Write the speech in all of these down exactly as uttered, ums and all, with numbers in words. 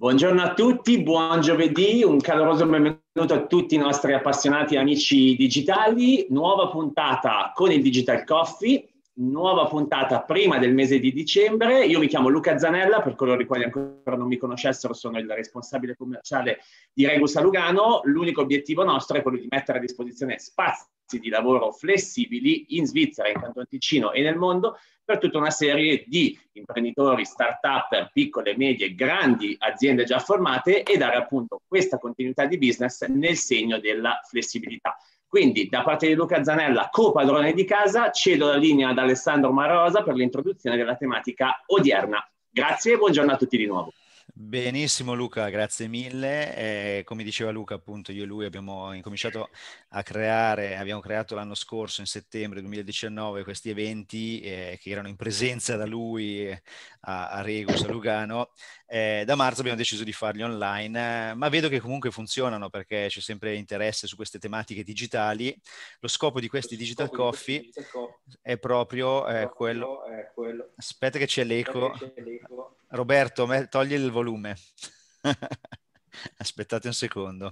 Buongiorno a tutti, buon giovedì, un caloroso benvenuto a tutti i nostri appassionati amici digitali. Nuova puntata con il Digital Coffee, nuova puntata prima del mese di dicembre. Io mi chiamo Luca Zanella, per coloro i quali ancora non mi conoscessero sono il responsabile commerciale di Regus a Lugano. L'unico obiettivo nostro è quello di mettere a disposizione spazi di lavoro flessibili in Svizzera, in Canton Ticino e nel mondo per tutta una serie di imprenditori, start-up, piccole, medie, grandi aziende già formate e dare appunto questa continuità di business nel segno della flessibilità. Quindi da parte di Luca Zanella, co-padrone di casa, cedo la linea ad Alessandro Marosa per l'introduzione della tematica odierna. Grazie e buongiorno a tutti di nuovo. Benissimo Luca, grazie mille. Eh, come diceva Luca, appunto io e lui abbiamo incominciato a creare, abbiamo creato l'anno scorso in settembre duemiladiciannove questi eventi eh, che erano in presenza da lui eh, a, a Regus, a Lugano. Eh, da marzo abbiamo deciso di farli online, eh, ma vedo che comunque funzionano perché c'è sempre interesse su queste tematiche digitali. Lo scopo di questi Digital Coffee è proprio eh, quello... Aspetta che c'è l'eco. Roberto, togli il volume. Aspettate un secondo.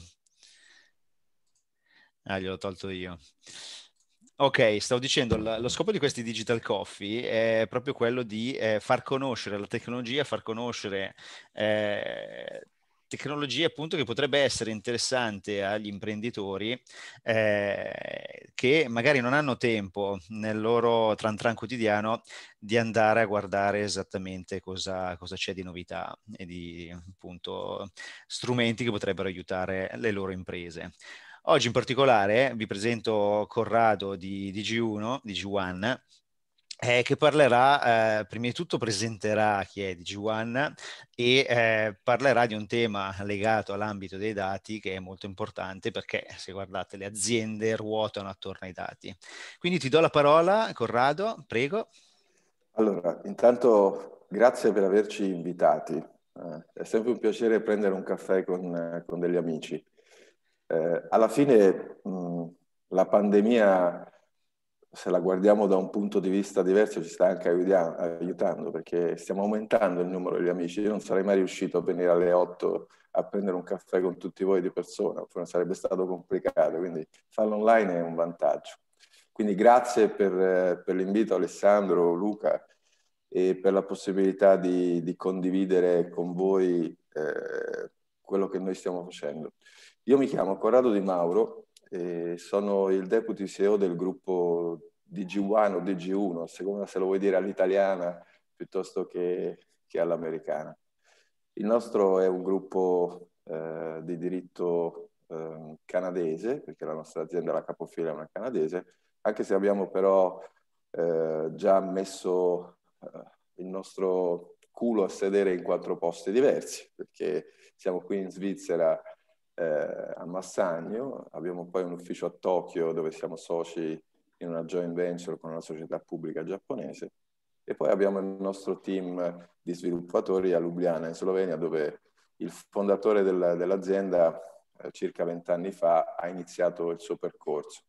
Ah, gliel'ho tolto io. Ok, stavo dicendo, lo scopo di questi Digital Coffee è proprio quello di eh, far conoscere la tecnologia, far conoscere eh, tecnologie appunto che potrebbe essere interessante agli imprenditori eh, che magari non hanno tempo nel loro tran tran quotidiano di andare a guardare esattamente cosa, cosa c'è di novità e di appunto strumenti che potrebbero aiutare le loro imprese. Oggi in particolare vi presento Corrado di D G uno, D G uno, eh, che parlerà, eh, prima di tutto presenterà chi è D G uno e eh, parlerà di un tema legato all'ambito dei dati che è molto importante perché, se guardate, le aziende ruotano attorno ai dati. Quindi ti do la parola, Corrado, prego. Allora, intanto grazie per averci invitati. Eh, è sempre un piacere prendere un caffè con, eh, con degli amici. Eh, alla fine mh, la pandemia, se la guardiamo da un punto di vista diverso, ci sta anche aiutando perché stiamo aumentando il numero di amici. Io non sarei mai riuscito a venire alle otto a prendere un caffè con tutti voi di persona, sarebbe stato complicato, quindi farlo online è un vantaggio. Quindi grazie per, per l'invito Alessandro, Luca, e per la possibilità di, di condividere con voi eh, quello che noi stiamo facendo. Io mi chiamo Corrado Di Mauro e sono il deputy C E O del gruppo D G uno o D G uno, a seconda se lo vuoi dire all'italiana piuttosto che, che all'americana. Il nostro è un gruppo eh, di diritto eh, canadese, perché la nostra azienda, la capofila, è una canadese, anche se abbiamo però eh, già messo eh, il nostro culo a sedere in quattro posti diversi, perché siamo qui in Svizzera eh, a Massagno, abbiamo poi un ufficio a Tokyo dove siamo soci in una joint venture con una società pubblica giapponese, e poi abbiamo il nostro team di sviluppatori a Ljubljana, in Slovenia, dove il fondatore del, dell'azienda eh, circa vent'anni fa ha iniziato il suo percorso.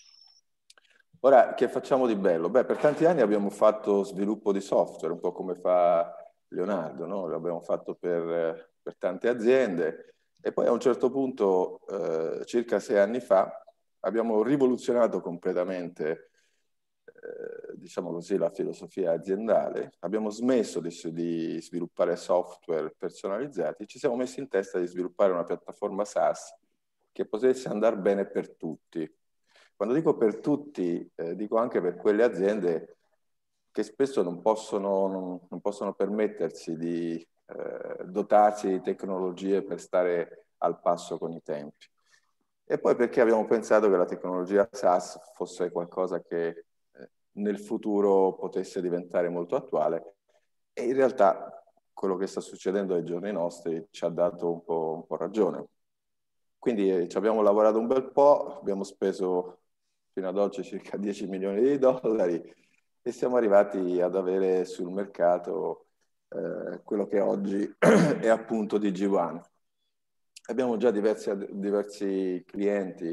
Ora, che facciamo di bello? Beh, per tanti anni abbiamo fatto sviluppo di software, un po' come fa Leonardo, no? L'abbiamo fatto per, per tante aziende e poi a un certo punto, eh, circa sei anni fa, abbiamo rivoluzionato completamente Eh, diciamo così, la filosofia aziendale, abbiamo smesso di, di sviluppare software personalizzati, ci siamo messi in testa di sviluppare una piattaforma SaaS che potesse andare bene per tutti. Quando dico per tutti, eh, dico anche per quelle aziende che spesso non possono, non, non possono permettersi di eh, dotarsi di tecnologie per stare al passo con i tempi. E poi perché abbiamo pensato che la tecnologia SaaS fosse qualcosa che nel futuro potesse diventare molto attuale, e in realtà quello che sta succedendo ai giorni nostri ci ha dato un po', un po' ragione. Quindi eh, ci abbiamo lavorato un bel po', abbiamo speso fino ad oggi circa dieci milioni di dollari e siamo arrivati ad avere sul mercato eh, quello che oggi è appunto D G uno. Abbiamo già diversi, diversi clienti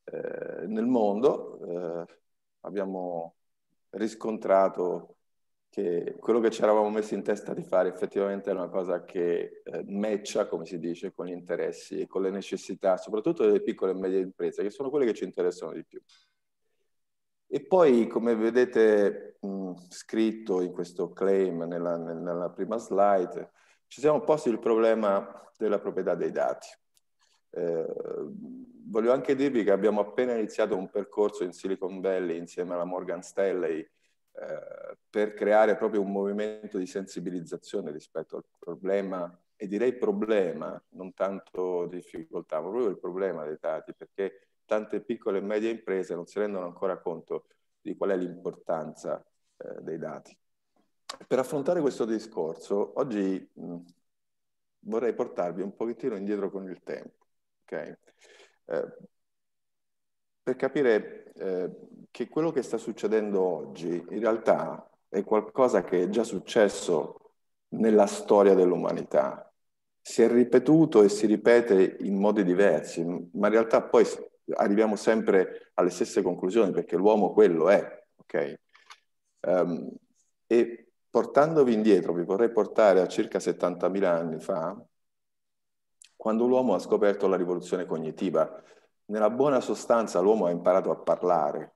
eh, nel mondo, eh, abbiamo riscontrato che quello che ci eravamo messi in testa di fare effettivamente è una cosa che eh, matcha, come si dice, con gli interessi e con le necessità, soprattutto delle piccole e medie imprese, che sono quelle che ci interessano di più. E poi, come vedete mh, scritto in questo claim nella, nella prima slide, ci siamo posti il problema della proprietà dei dati. Eh, voglio anche dirvi che abbiamo appena iniziato un percorso in Silicon Valley insieme alla Morgan Stanley eh, per creare proprio un movimento di sensibilizzazione rispetto al problema, e direi problema, non tanto difficoltà, ma proprio il problema dei dati, perché tante piccole e medie imprese non si rendono ancora conto di qual è l'importanza eh, dei dati. Per affrontare questo discorso, oggi mh, vorrei portarvi un pochettino indietro con il tempo, ok? Eh, per capire eh, che quello che sta succedendo oggi in realtà è qualcosa che è già successo nella storia dell'umanità. Si è ripetuto e si ripete in modi diversi, ma in realtà poi arriviamo sempre alle stesse conclusioni, perché l'uomo quello è, ok? Um, e portandovi indietro, vi vorrei portare a circa settantamila anni fa, quando l'uomo ha scoperto la rivoluzione cognitiva. Nella buona sostanza l'uomo ha imparato a parlare,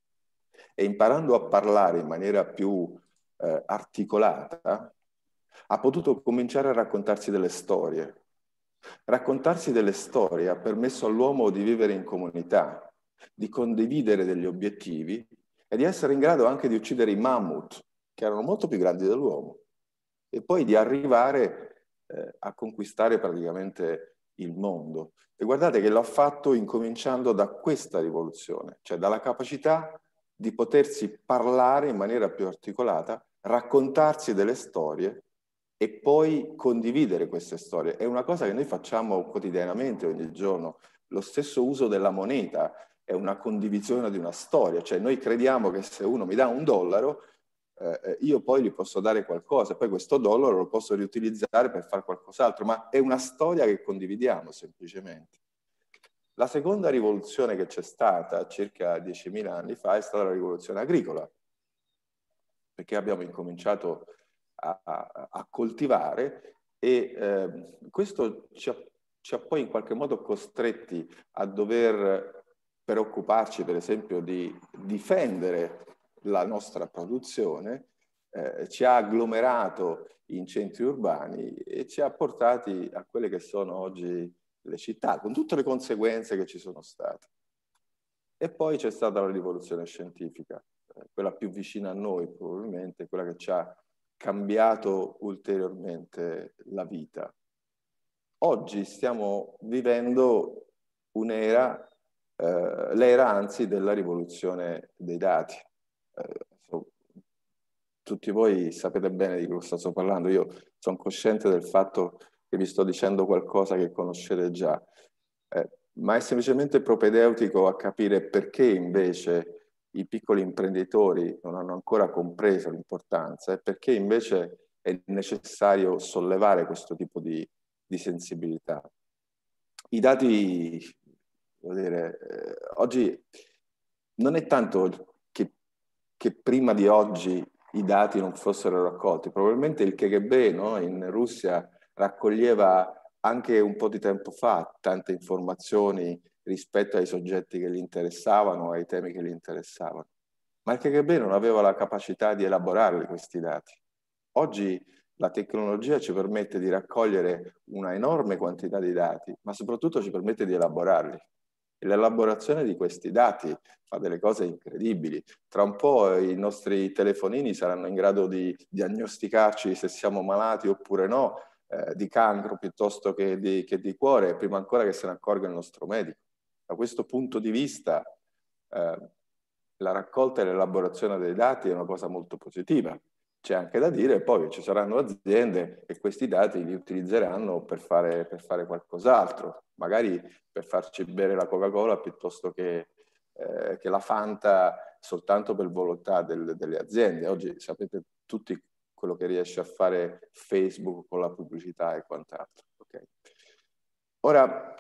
e imparando a parlare in maniera più eh, articolata, ha potuto cominciare a raccontarsi delle storie. Raccontarsi delle storie ha permesso all'uomo di vivere in comunità, di condividere degli obiettivi e di essere in grado anche di uccidere i mammut, che erano molto più grandi dell'uomo, e poi di arrivare eh, a conquistare praticamente il mondo. E guardate che l'ha fatto incominciando da questa rivoluzione, cioè dalla capacità di potersi parlare in maniera più articolata, raccontarsi delle storie e poi condividere queste storie. È una cosa che noi facciamo quotidianamente, ogni giorno. Lo stesso uso della moneta è una condivisione di una storia, cioè noi crediamo che se uno mi dà un dollaro, eh, io poi gli posso dare qualcosa, poi questo dollaro lo posso riutilizzare per fare qualcos'altro, ma è una storia che condividiamo semplicemente. La seconda rivoluzione che c'è stata circa diecimila anni fa è stata la rivoluzione agricola, perché abbiamo incominciato a, a, a coltivare e eh, questo ci ha, ci ha poi in qualche modo costretti a dover preoccuparci, per esempio, di difendere la nostra produzione, eh, ci ha agglomerato in centri urbani e ci ha portati a quelle che sono oggi le città, con tutte le conseguenze che ci sono state. E poi c'è stata la rivoluzione scientifica, eh, quella più vicina a noi probabilmente, quella che ci ha cambiato ulteriormente la vita. Oggi stiamo vivendo un'era, eh, l'era anzi della rivoluzione dei dati. Eh, so, tutti voi sapete bene di cosa sto parlando, io sono cosciente del fatto che vi sto dicendo qualcosa che conoscete già, eh, ma è semplicemente propedeutico a capire perché invece i piccoli imprenditori non hanno ancora compreso l'importanza e perché invece è necessario sollevare questo tipo di, di sensibilità. I dati, devo dire, eh, oggi non è tanto che, che prima di oggi i dati non fossero raccolti, probabilmente il K G B, no, in Russia raccoglieva anche un po' di tempo fa tante informazioni rispetto ai soggetti che gli interessavano, ai temi che gli interessavano. Ma il K G B non aveva la capacità di elaborarli questi dati. Oggi la tecnologia ci permette di raccogliere una enorme quantità di dati, ma soprattutto ci permette di elaborarli. E l'elaborazione di questi dati fa delle cose incredibili. Tra un po' i nostri telefonini saranno in grado di diagnosticarci se siamo malati oppure no, eh, di cancro piuttosto che di, che di cuore, prima ancora che se ne accorga il nostro medico. Da questo punto di vista, eh, la raccolta e l'elaborazione dei dati è una cosa molto positiva. C'è anche da dire poi che ci saranno aziende che questi dati li utilizzeranno per fare, per fare qualcos'altro, magari per farci bere la Coca-Cola piuttosto che, eh, che la Fanta soltanto per volontà del, delle aziende. Oggi sapete tutti quello che riesce a fare Facebook con la pubblicità e quant'altro. Okay. Ora,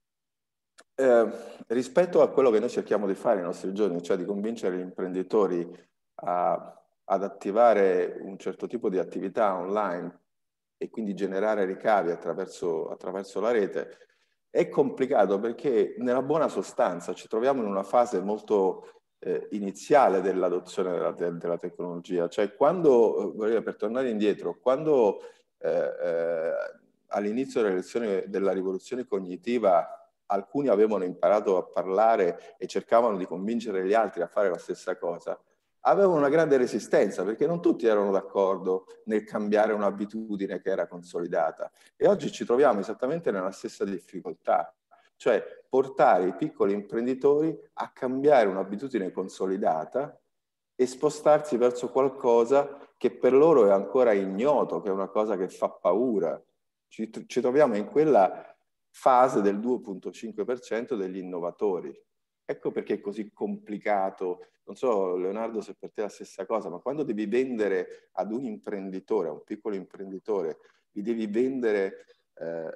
eh, rispetto a quello che noi cerchiamo di fare nei nostri giorni, cioè di convincere gli imprenditori a ad attivare un certo tipo di attività online e quindi generare ricavi attraverso, attraverso la rete, è complicato perché nella buona sostanza ci troviamo in una fase molto eh, iniziale dell'adozione della, te della tecnologia. Cioè quando, per tornare indietro, quando eh, eh, all'inizio della, della rivoluzione cognitiva alcuni avevano imparato a parlare e cercavano di convincere gli altri a fare la stessa cosa, avevano una grande resistenza perché non tutti erano d'accordo nel cambiare un'abitudine che era consolidata. E oggi ci troviamo esattamente nella stessa difficoltà, cioè portare i piccoli imprenditori a cambiare un'abitudine consolidata e spostarsi verso qualcosa che per loro è ancora ignoto, che è una cosa che fa paura. Ci, ci troviamo in quella fase del due virgola cinque per cento degli innovatori. Ecco perché è così complicato. Non so, Leonardo, se per te è la stessa cosa, ma quando devi vendere ad un imprenditore, a un piccolo imprenditore, gli devi vendere eh,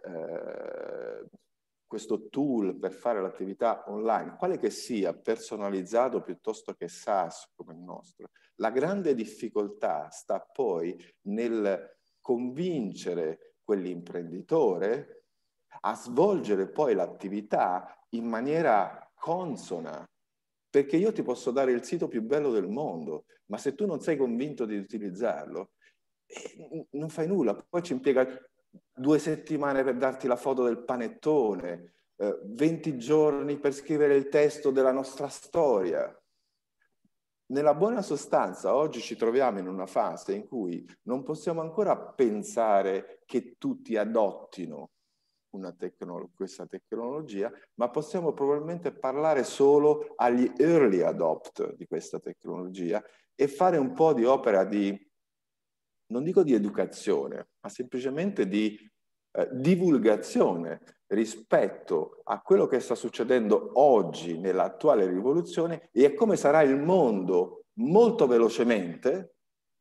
eh, questo tool per fare l'attività online, quale che sia, personalizzato piuttosto che SaaS come il nostro, la grande difficoltà sta poi nel convincere quell'imprenditore a svolgere poi l'attività in maniera consona. Perché io ti posso dare il sito più bello del mondo, ma se tu non sei convinto di utilizzarlo, eh, non fai nulla. Poi ci impiega due settimane per darti la foto del panettone, eh, venti giorni per scrivere il testo della nostra storia. Nella buona sostanza, oggi ci troviamo in una fase in cui non possiamo ancora pensare che tutti adottino una tecno- questa tecnologia, ma possiamo probabilmente parlare solo agli early adopt di questa tecnologia e fare un po' di opera di, non dico di educazione, ma semplicemente di eh, divulgazione rispetto a quello che sta succedendo oggi nell'attuale rivoluzione e a come sarà il mondo molto velocemente,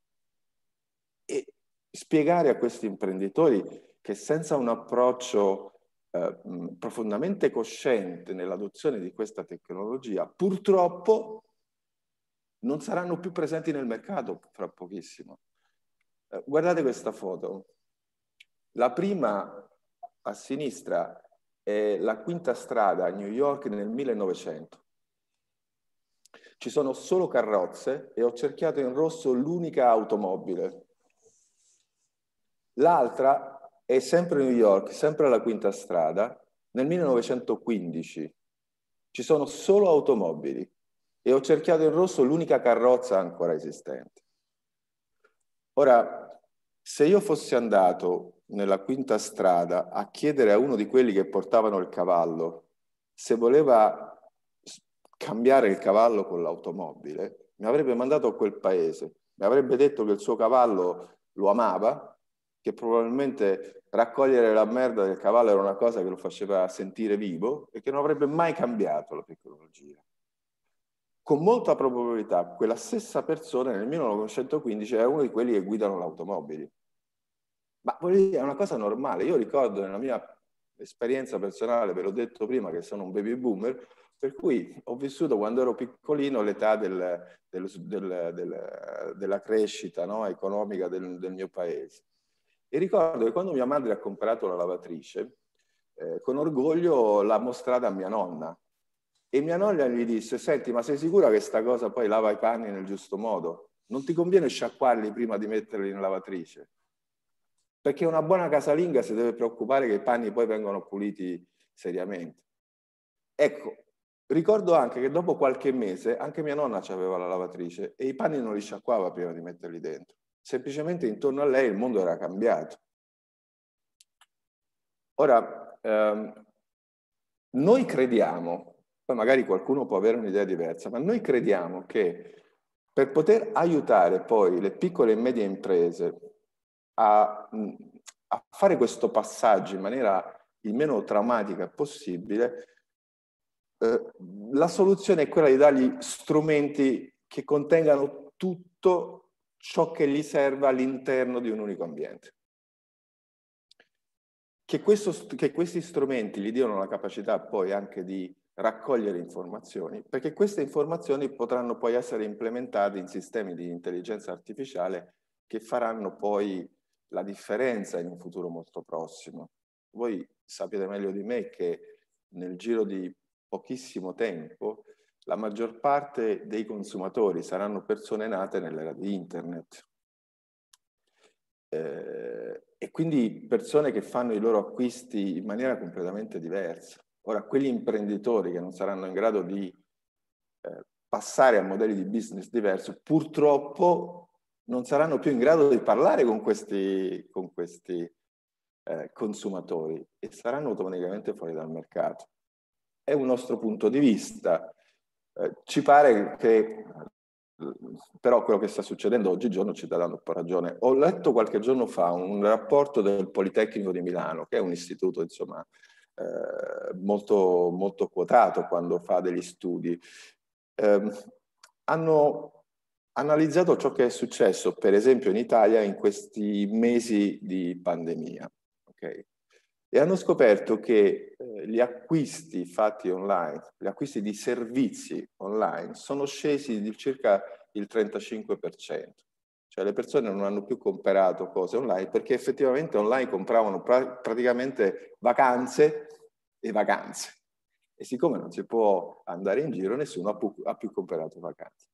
e spiegare a questi imprenditori che senza un approccio eh, profondamente cosciente nell'adozione di questa tecnologia, purtroppo non saranno più presenti nel mercato fra pochissimo. Eh, guardate questa foto. La prima a sinistra è la Quinta Strada a New York nel millenovecento. Ci sono solo carrozze e ho cerchiato in rosso l'unica automobile. L'altra è sempre New York, sempre alla Quinta Strada, nel millenovecentoquindici. Ci sono solo automobili e ho cerchiato in rosso l'unica carrozza ancora esistente. Ora, se io fossi andato nella Quinta Strada a chiedere a uno di quelli che portavano il cavallo se voleva cambiare il cavallo con l'automobile, mi avrebbe mandato a quel paese, mi avrebbe detto che il suo cavallo lo amava, che probabilmente raccogliere la merda del cavallo era una cosa che lo faceva sentire vivo e che non avrebbe mai cambiato la tecnologia. Con molta probabilità quella stessa persona nel millenovecentoquindici era uno di quelli che guidano le automobili. Ma è una cosa normale. Io ricordo nella mia esperienza personale, ve l'ho detto prima, che sono un baby boomer, per cui ho vissuto quando ero piccolino l'età del, del, del, del, della crescita, no, economica del, del mio paese. E ricordo che quando mia madre ha comprato la lavatrice, eh, con orgoglio l'ha mostrata a mia nonna. E mia nonna gli disse: senti, ma sei sicura che sta cosa poi lava i panni nel giusto modo? Non ti conviene sciacquarli prima di metterli in lavatrice? Perché una buona casalinga si deve preoccupare che i panni poi vengano puliti seriamente. Ecco, ricordo anche che dopo qualche mese anche mia nonna aveva la lavatrice e i panni non li sciacquava prima di metterli dentro. Semplicemente intorno a lei il mondo era cambiato. Ora, ehm, noi crediamo, poi magari qualcuno può avere un'idea diversa, ma noi crediamo che per poter aiutare poi le piccole e medie imprese a, a fare questo passaggio in maniera il meno traumatica possibile, eh, la soluzione è quella di dargli strumenti che contengano tutto ciò che gli serve all'interno di un unico ambiente. Che, questo, che questi strumenti gli diano la capacità poi anche di raccogliere informazioni, perché queste informazioni potranno poi essere implementate in sistemi di intelligenza artificiale che faranno poi la differenza in un futuro molto prossimo. Voi sapete meglio di me che nel giro di pochissimo tempo la maggior parte dei consumatori saranno persone nate nell'era di Internet. Eh, e quindi persone che fanno i loro acquisti in maniera completamente diversa. Ora, quegli imprenditori che non saranno in grado di eh, passare a modelli di business diversi, purtroppo non saranno più in grado di parlare con questi, con questi eh, consumatori e saranno automaticamente fuori dal mercato. È un nostro punto di vista. Eh, ci pare che però quello che sta succedendo oggigiorno ci dà un po' ragione. Ho letto qualche giorno fa un rapporto del Politecnico di Milano, che è un istituto insomma eh, molto, molto quotato quando fa degli studi. Eh, hanno analizzato ciò che è successo, per esempio, in Italia in questi mesi di pandemia. Okay? E hanno scoperto che eh, gli acquisti fatti online, gli acquisti di servizi online, sono scesi di circa il trentacinque per cento. Cioè le persone non hanno più comprato cose online perché effettivamente online compravano pra praticamente vacanze e vacanze. E siccome non si può andare in giro, nessuno ha più, ha più comprato vacanze.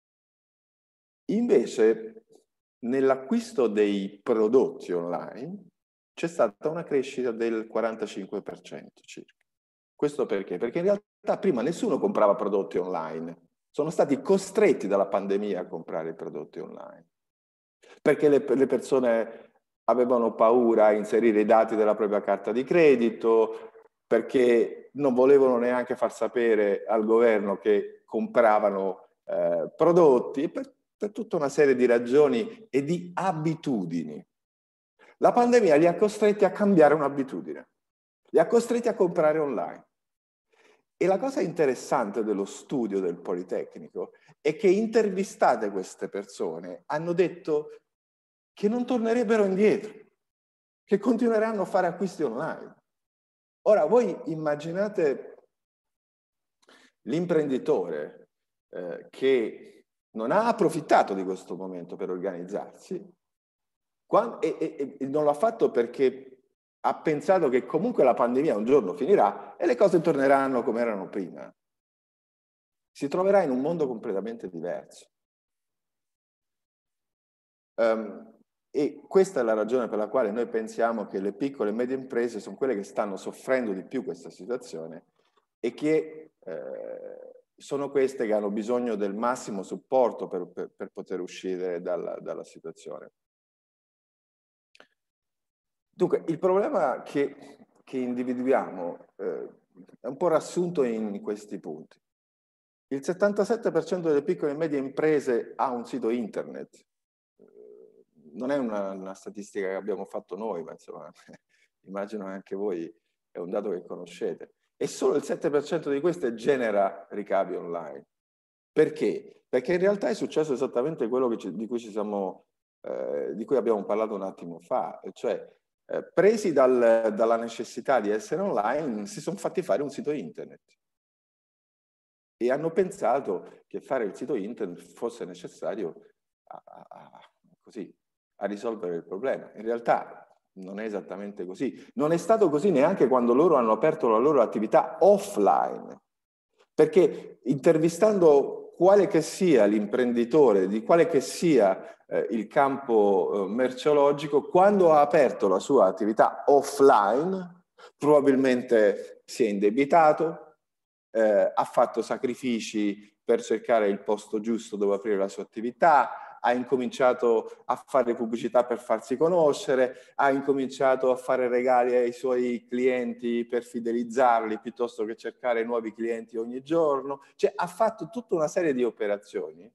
Invece, nell'acquisto dei prodotti online, c'è stata una crescita del quarantacinque per cento circa. Questo perché? Perché in realtà prima nessuno comprava prodotti online. Sono stati costretti dalla pandemia a comprare i prodotti online. Perché le, le persone avevano paura a inserire i dati della propria carta di credito, perché non volevano neanche far sapere al governo che compravano eh, prodotti, per, per tutta una serie di ragioni e di abitudini. La pandemia li ha costretti a cambiare un'abitudine, li ha costretti a comprare online. E la cosa interessante dello studio del Politecnico è che intervistate queste persone hanno detto che non tornerebbero indietro, che continueranno a fare acquisti online. Ora, voi immaginate l'imprenditore eh, che non ha approfittato di questo momento per organizzarsi, Quando, e, e, e non l'ha fatto perché ha pensato che comunque la pandemia un giorno finirà e le cose torneranno come erano prima. Si troverà in un mondo completamente diverso. Um, e questa è la ragione per la quale noi pensiamo che le piccole e medie imprese sono quelle che stanno soffrendo di più questa situazione e che eh, sono queste che hanno bisogno del massimo supporto per, per, per poter uscire dalla, dalla situazione. Dunque, il problema che, che individuiamo eh, è un po' riassunto in questi punti. Il settantasette per cento delle piccole e medie imprese ha un sito internet. Non è una, una statistica che abbiamo fatto noi, ma insomma, immagino anche voi è un dato che conoscete. E solo il sette per cento di queste genera ricavi online. Perché? Perché in realtà è successo esattamente quello che ci, di, cui ci siamo, eh, di cui abbiamo parlato un attimo fa, cioè Eh, presi dal, dalla necessità di essere online, si sono fatti fare un sito internet e hanno pensato che fare il sito internet fosse necessario a, a, a, così, a risolvere il problema. In realtà non è esattamente così. Non è stato così neanche quando loro hanno aperto la loro attività offline, perché intervistando quale che sia l'imprenditore, di quale che sia eh, il campo eh, merceologico, quando ha aperto la sua attività offline, probabilmente si è indebitato, eh, ha fatto sacrifici per cercare il posto giusto dove aprire la sua attività, ha incominciato a fare pubblicità per farsi conoscere, ha incominciato a fare regali ai suoi clienti per fidelizzarli piuttosto che cercare nuovi clienti ogni giorno. Cioè ha fatto tutta una serie di operazioni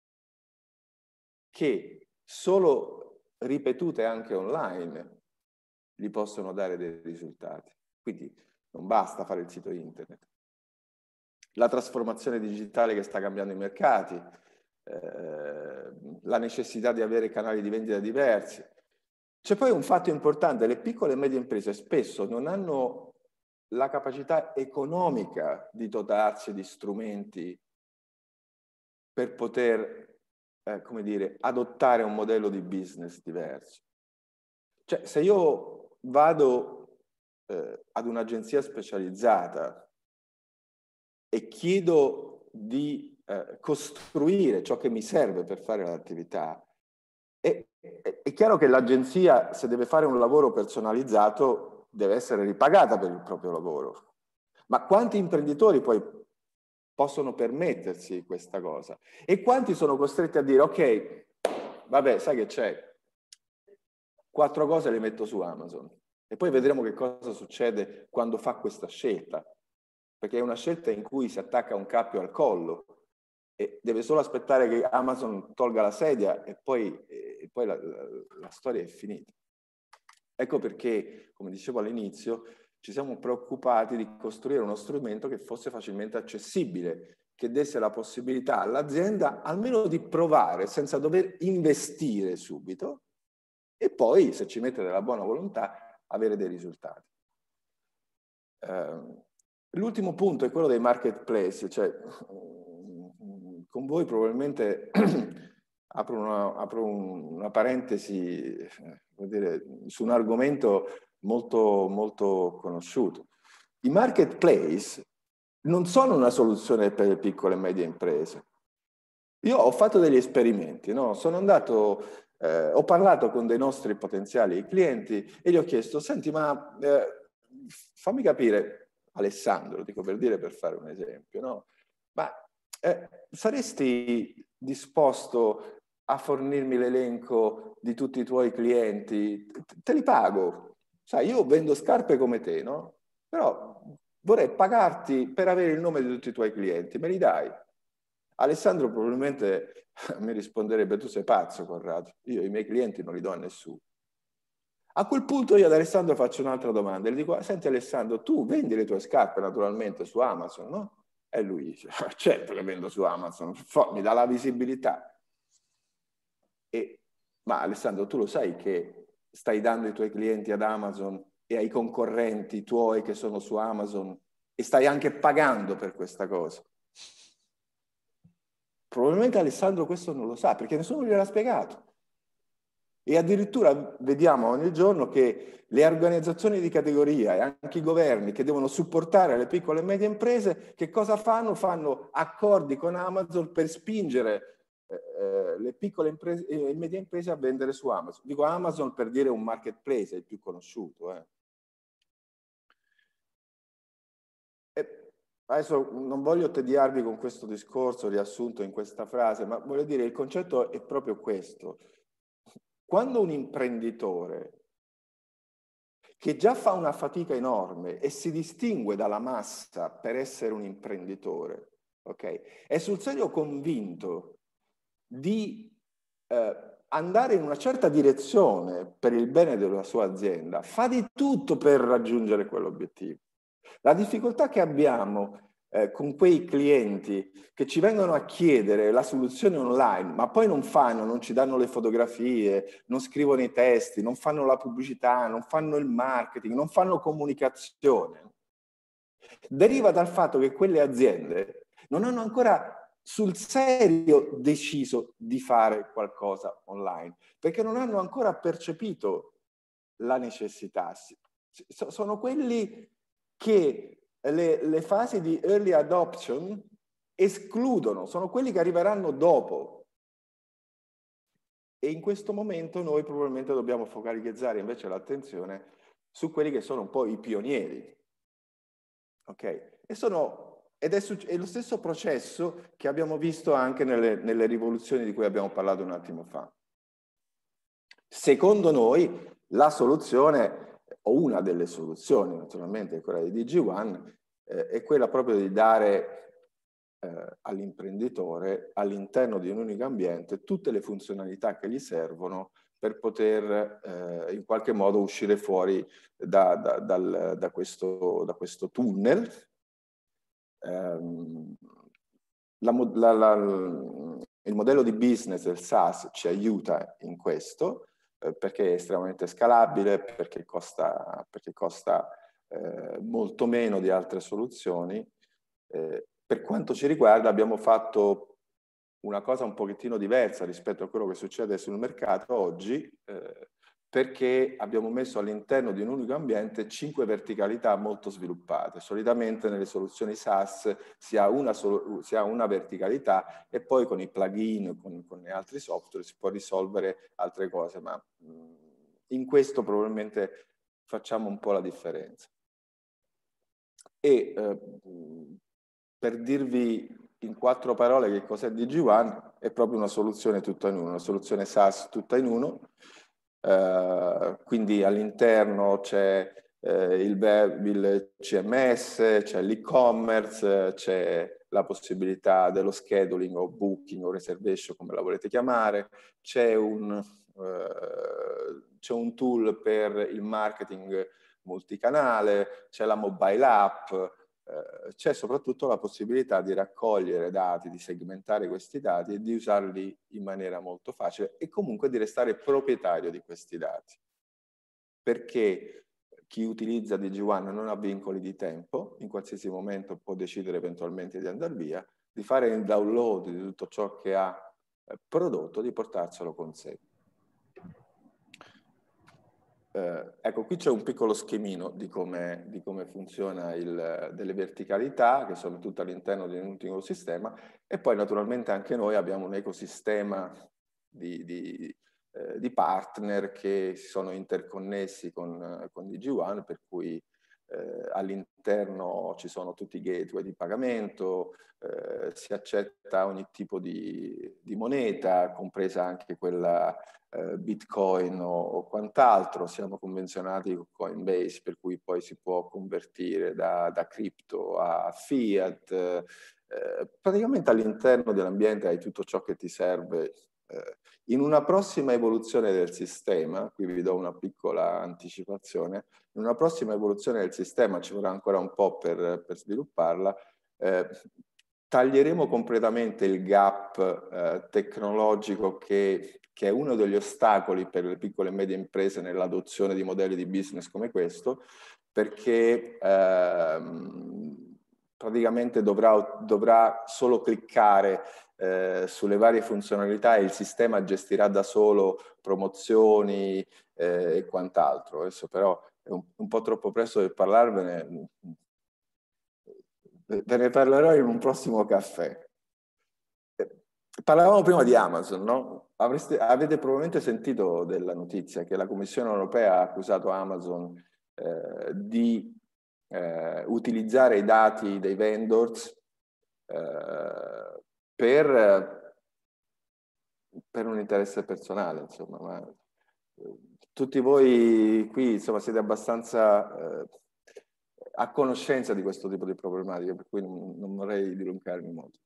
che solo ripetute anche online gli possono dare dei risultati. Quindi non basta fare il sito internet. La trasformazione digitale che sta cambiando i mercati, eh, la necessità di avere canali di vendita diversi. C'è poi un fatto importante, le piccole e medie imprese spesso non hanno la capacità economica di dotarsi di strumenti per poter, eh, come dire, adottare un modello di business diverso. Cioè, se io vado eh, ad un'agenzia specializzata e chiedo di eh, costruire ciò che mi serve per fare l'attività, è, è, è chiaro che l'agenzia, se deve fare un lavoro personalizzato, deve essere ripagata per il proprio lavoro. Ma quanti imprenditori poi possono permettersi questa cosa? E quanti sono costretti a dire, ok, vabbè, sai che c'è? Quattro cose le metto su Amazon e poi vedremo che cosa succede quando fa questa scelta. Perché è una scelta in cui si attacca un cappio al collo e deve solo aspettare che Amazon tolga la sedia e poi, e poi la, la, la storia è finita. Ecco perché, come dicevo all'inizio, ci siamo preoccupati di costruire uno strumento che fosse facilmente accessibile, che desse la possibilità all'azienda almeno di provare senza dover investire subito e poi, se ci mette della buona volontà, avere dei risultati. Eh, L'ultimo punto è quello dei marketplace, cioè con voi probabilmente apro una, apro una parentesi, vuol dire, su un argomento molto, molto conosciuto. I marketplace non sono una soluzione per le piccole e medie imprese. Io ho fatto degli esperimenti, no? Sono andato, eh, ho parlato con dei nostri potenziali clienti e gli ho chiesto, senti, ma eh, fammi capire, Alessandro, dico per dire, per fare un esempio, no? Ma eh, saresti disposto a fornirmi l'elenco di tutti i tuoi clienti? Te li pago. Sai, io vendo scarpe come te, no? Però vorrei pagarti per avere il nome di tutti i tuoi clienti. Me li dai? Alessandro probabilmente mi risponderebbe, tu sei pazzo, Corrado. Io i miei clienti non li do a nessuno. A quel punto io ad Alessandro faccio un'altra domanda. Gli dico, senti Alessandro, tu vendi le tue scarpe naturalmente su Amazon, no? E lui dice, certo che vendo su Amazon, mi dà la visibilità. E, ma Alessandro, tu lo sai che stai dando i tuoi clienti ad Amazon e ai concorrenti tuoi che sono su Amazon e stai anche pagando per questa cosa? Probabilmente Alessandro questo non lo sa perché nessuno gliel'ha spiegato. E addirittura vediamo ogni giorno che le organizzazioni di categoria e anche i governi che devono supportare le piccole e medie imprese, che cosa fanno? Fanno accordi con Amazon per spingere eh, le piccole imprese, e medie imprese a vendere su Amazon. Dico Amazon per dire un marketplace, è il più conosciuto. Eh. E adesso non voglio tediarvi con questo discorso riassunto in questa frase, ma voglio dire, il concetto è proprio questo. Quando un imprenditore che già fa una fatica enorme e si distingue dalla massa per essere un imprenditore, ok, è sul serio convinto di eh, andare in una certa direzione per il bene della sua azienda, fa di tutto per raggiungere quell'obiettivo. La difficoltà che abbiamo Eh, con quei clienti che ci vengono a chiedere la soluzione online, ma poi non fanno, non ci danno le fotografie, non scrivono i testi, non fanno la pubblicità, non fanno il marketing, non fanno comunicazione, deriva dal fatto che quelle aziende non hanno ancora sul serio deciso di fare qualcosa online, perché non hanno ancora percepito la necessità. Sono quelli che Le, le fasi di early adoption escludono, sono quelli che arriveranno dopo. E in questo momento noi probabilmente dobbiamo focalizzare invece l'attenzione su quelli che sono un po' i pionieri. Ok? E sono, ed è, è lo stesso processo che abbiamo visto anche nelle, nelle rivoluzioni di cui abbiamo parlato un attimo fa. Secondo noi la soluzione, o una delle soluzioni naturalmente, quella di D G One, eh, è quella proprio di dare eh, all'imprenditore all'interno di un unico ambiente tutte le funzionalità che gli servono per poter eh, in qualche modo uscire fuori da, da, dal, da, questo, da questo tunnel. Um, la, la, la, il modello di business del SaaS ci aiuta in questo, perché è estremamente scalabile, perché costa, perché costa eh, molto meno di altre soluzioni. Eh, per quanto ci riguarda abbiamo fatto una cosa un pochettino diversa rispetto a quello che succede sul mercato oggi, eh, perché abbiamo messo all'interno di un unico ambiente cinque verticalità molto sviluppate. Solitamente nelle soluzioni SaaS si ha una, si ha una verticalità e poi con i plugin, con, con gli altri software si può risolvere altre cose, ma mh, in questo probabilmente facciamo un po' la differenza. E eh, per dirvi in quattro parole che cos'è D G One, è proprio una soluzione tutta in uno, una soluzione SaaS tutta in uno. Uh, quindi all'interno c'è uh, il web, il C M S, c'è l'e-commerce, c'è la possibilità dello scheduling o booking o reservation, come la volete chiamare, c'è un, uh, c'è un tool per il marketing multicanale, c'è la mobile app, Uh, c'è soprattutto la possibilità di raccogliere dati, di segmentare questi dati e di usarli in maniera molto facile e comunque di restare proprietario di questi dati. Perché chi utilizza D G One non ha vincoli di tempo, in qualsiasi momento può decidere eventualmente di andare via, di fare il download di tutto ciò che ha eh, prodotto, di portarselo con sé. Eh, ecco, qui c'è un piccolo schemino di come, di come funziona il, delle verticalità, che sono tutte all'interno di un unico sistema, e poi naturalmente anche noi abbiamo un ecosistema di, di, eh, di partner che si sono interconnessi con, con D G One, per cui eh, all'interno ci sono tutti i gateway di pagamento, eh, si accetta ogni tipo di, di moneta, compresa anche quella eh, Bitcoin o, o quant'altro. Siamo convenzionati con Coinbase, per cui poi si può convertire da, da cripto a fiat. Eh, praticamente all'interno dell'ambiente hai tutto ciò che ti serve. Eh, in una prossima evoluzione del sistema, qui vi do una piccola anticipazione, in una prossima evoluzione del sistema, ci vorrà ancora un po' per, per svilupparla, eh, taglieremo completamente il gap eh, tecnologico che, che è uno degli ostacoli per le piccole e medie imprese nell'adozione di modelli di business come questo, perché ehm, praticamente dovrà, dovrà solo cliccare eh, sulle varie funzionalità e il sistema gestirà da solo promozioni eh, e quant'altro. Adesso però è un, un po' troppo presto per parlarvene, ve ne parlerò in un prossimo caffè. Parlavamo prima di Amazon, no? Avreste, avete probabilmente sentito della notizia che la Commissione Europea ha accusato Amazon eh, di eh, utilizzare i dati dei vendors eh, per, per un interesse personale, insomma. Ma, eh, tutti voi qui, insomma, siete abbastanza eh, a conoscenza di questo tipo di problematiche, per cui non, non vorrei dilungarmi molto.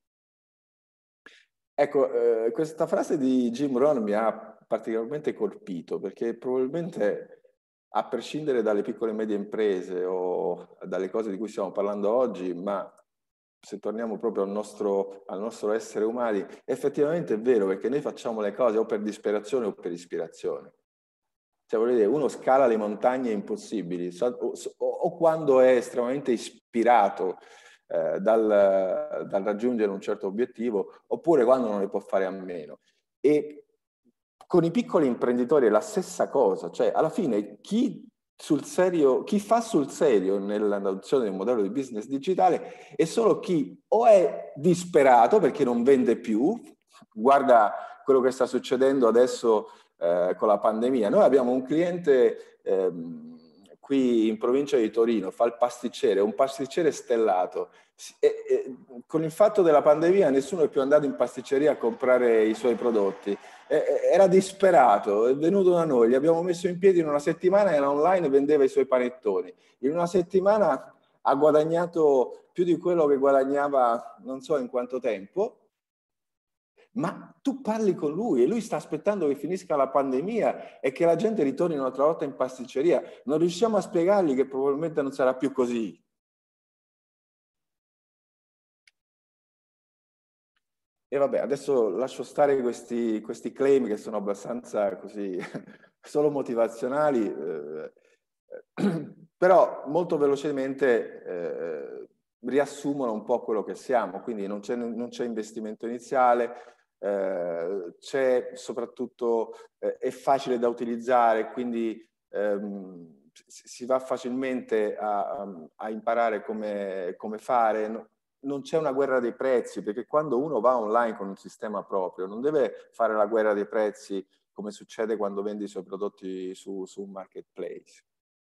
Ecco, eh, questa frase di Jim Rohn mi ha particolarmente colpito, perché probabilmente, a prescindere dalle piccole e medie imprese o dalle cose di cui stiamo parlando oggi, ma se torniamo proprio al nostro, al nostro essere umani, effettivamente è vero, perché noi facciamo le cose o per disperazione o per ispirazione. Cioè, voglio dire, uno scala le montagne impossibili, o, o, o quando è estremamente ispirato eh, dal, dal raggiungere un certo obiettivo, oppure quando non ne può fare a meno. E con i piccoli imprenditori è la stessa cosa, cioè alla fine chi, sul serio, chi fa sul serio nell'adozione del modello di business digitale è solo chi o è disperato perché non vende più, guarda quello che sta succedendo adesso eh, con la pandemia. Noi abbiamo un cliente ehm, qui in provincia di Torino, fa il pasticcere, un pasticcere stellato. E, e, con il fatto della pandemia nessuno è più andato in pasticceria a comprare i suoi prodotti. E, era disperato, è venuto da noi, gli abbiamo messo in piedi in una settimana, era online e vendeva i suoi panettoni. In una settimana ha guadagnato più di quello che guadagnava non so in quanto tempo. Ma tu parli con lui e lui sta aspettando che finisca la pandemia e che la gente ritorni un'altra volta in pasticceria. Non riusciamo a spiegargli che probabilmente non sarà più così. E vabbè, adesso lascio stare questi, questi claim che sono abbastanza così solo motivazionali. Però molto velocemente eh, riassumono un po' quello che siamo, quindi non c'è, non c'è investimento iniziale, eh, c'è soprattutto, eh, è facile da utilizzare, quindi ehm, si va facilmente a, a imparare come, come fare. Non c'è una guerra dei prezzi, perché quando uno va online con un sistema proprio non deve fare la guerra dei prezzi come succede quando vendi i suoi prodotti su, su un marketplace.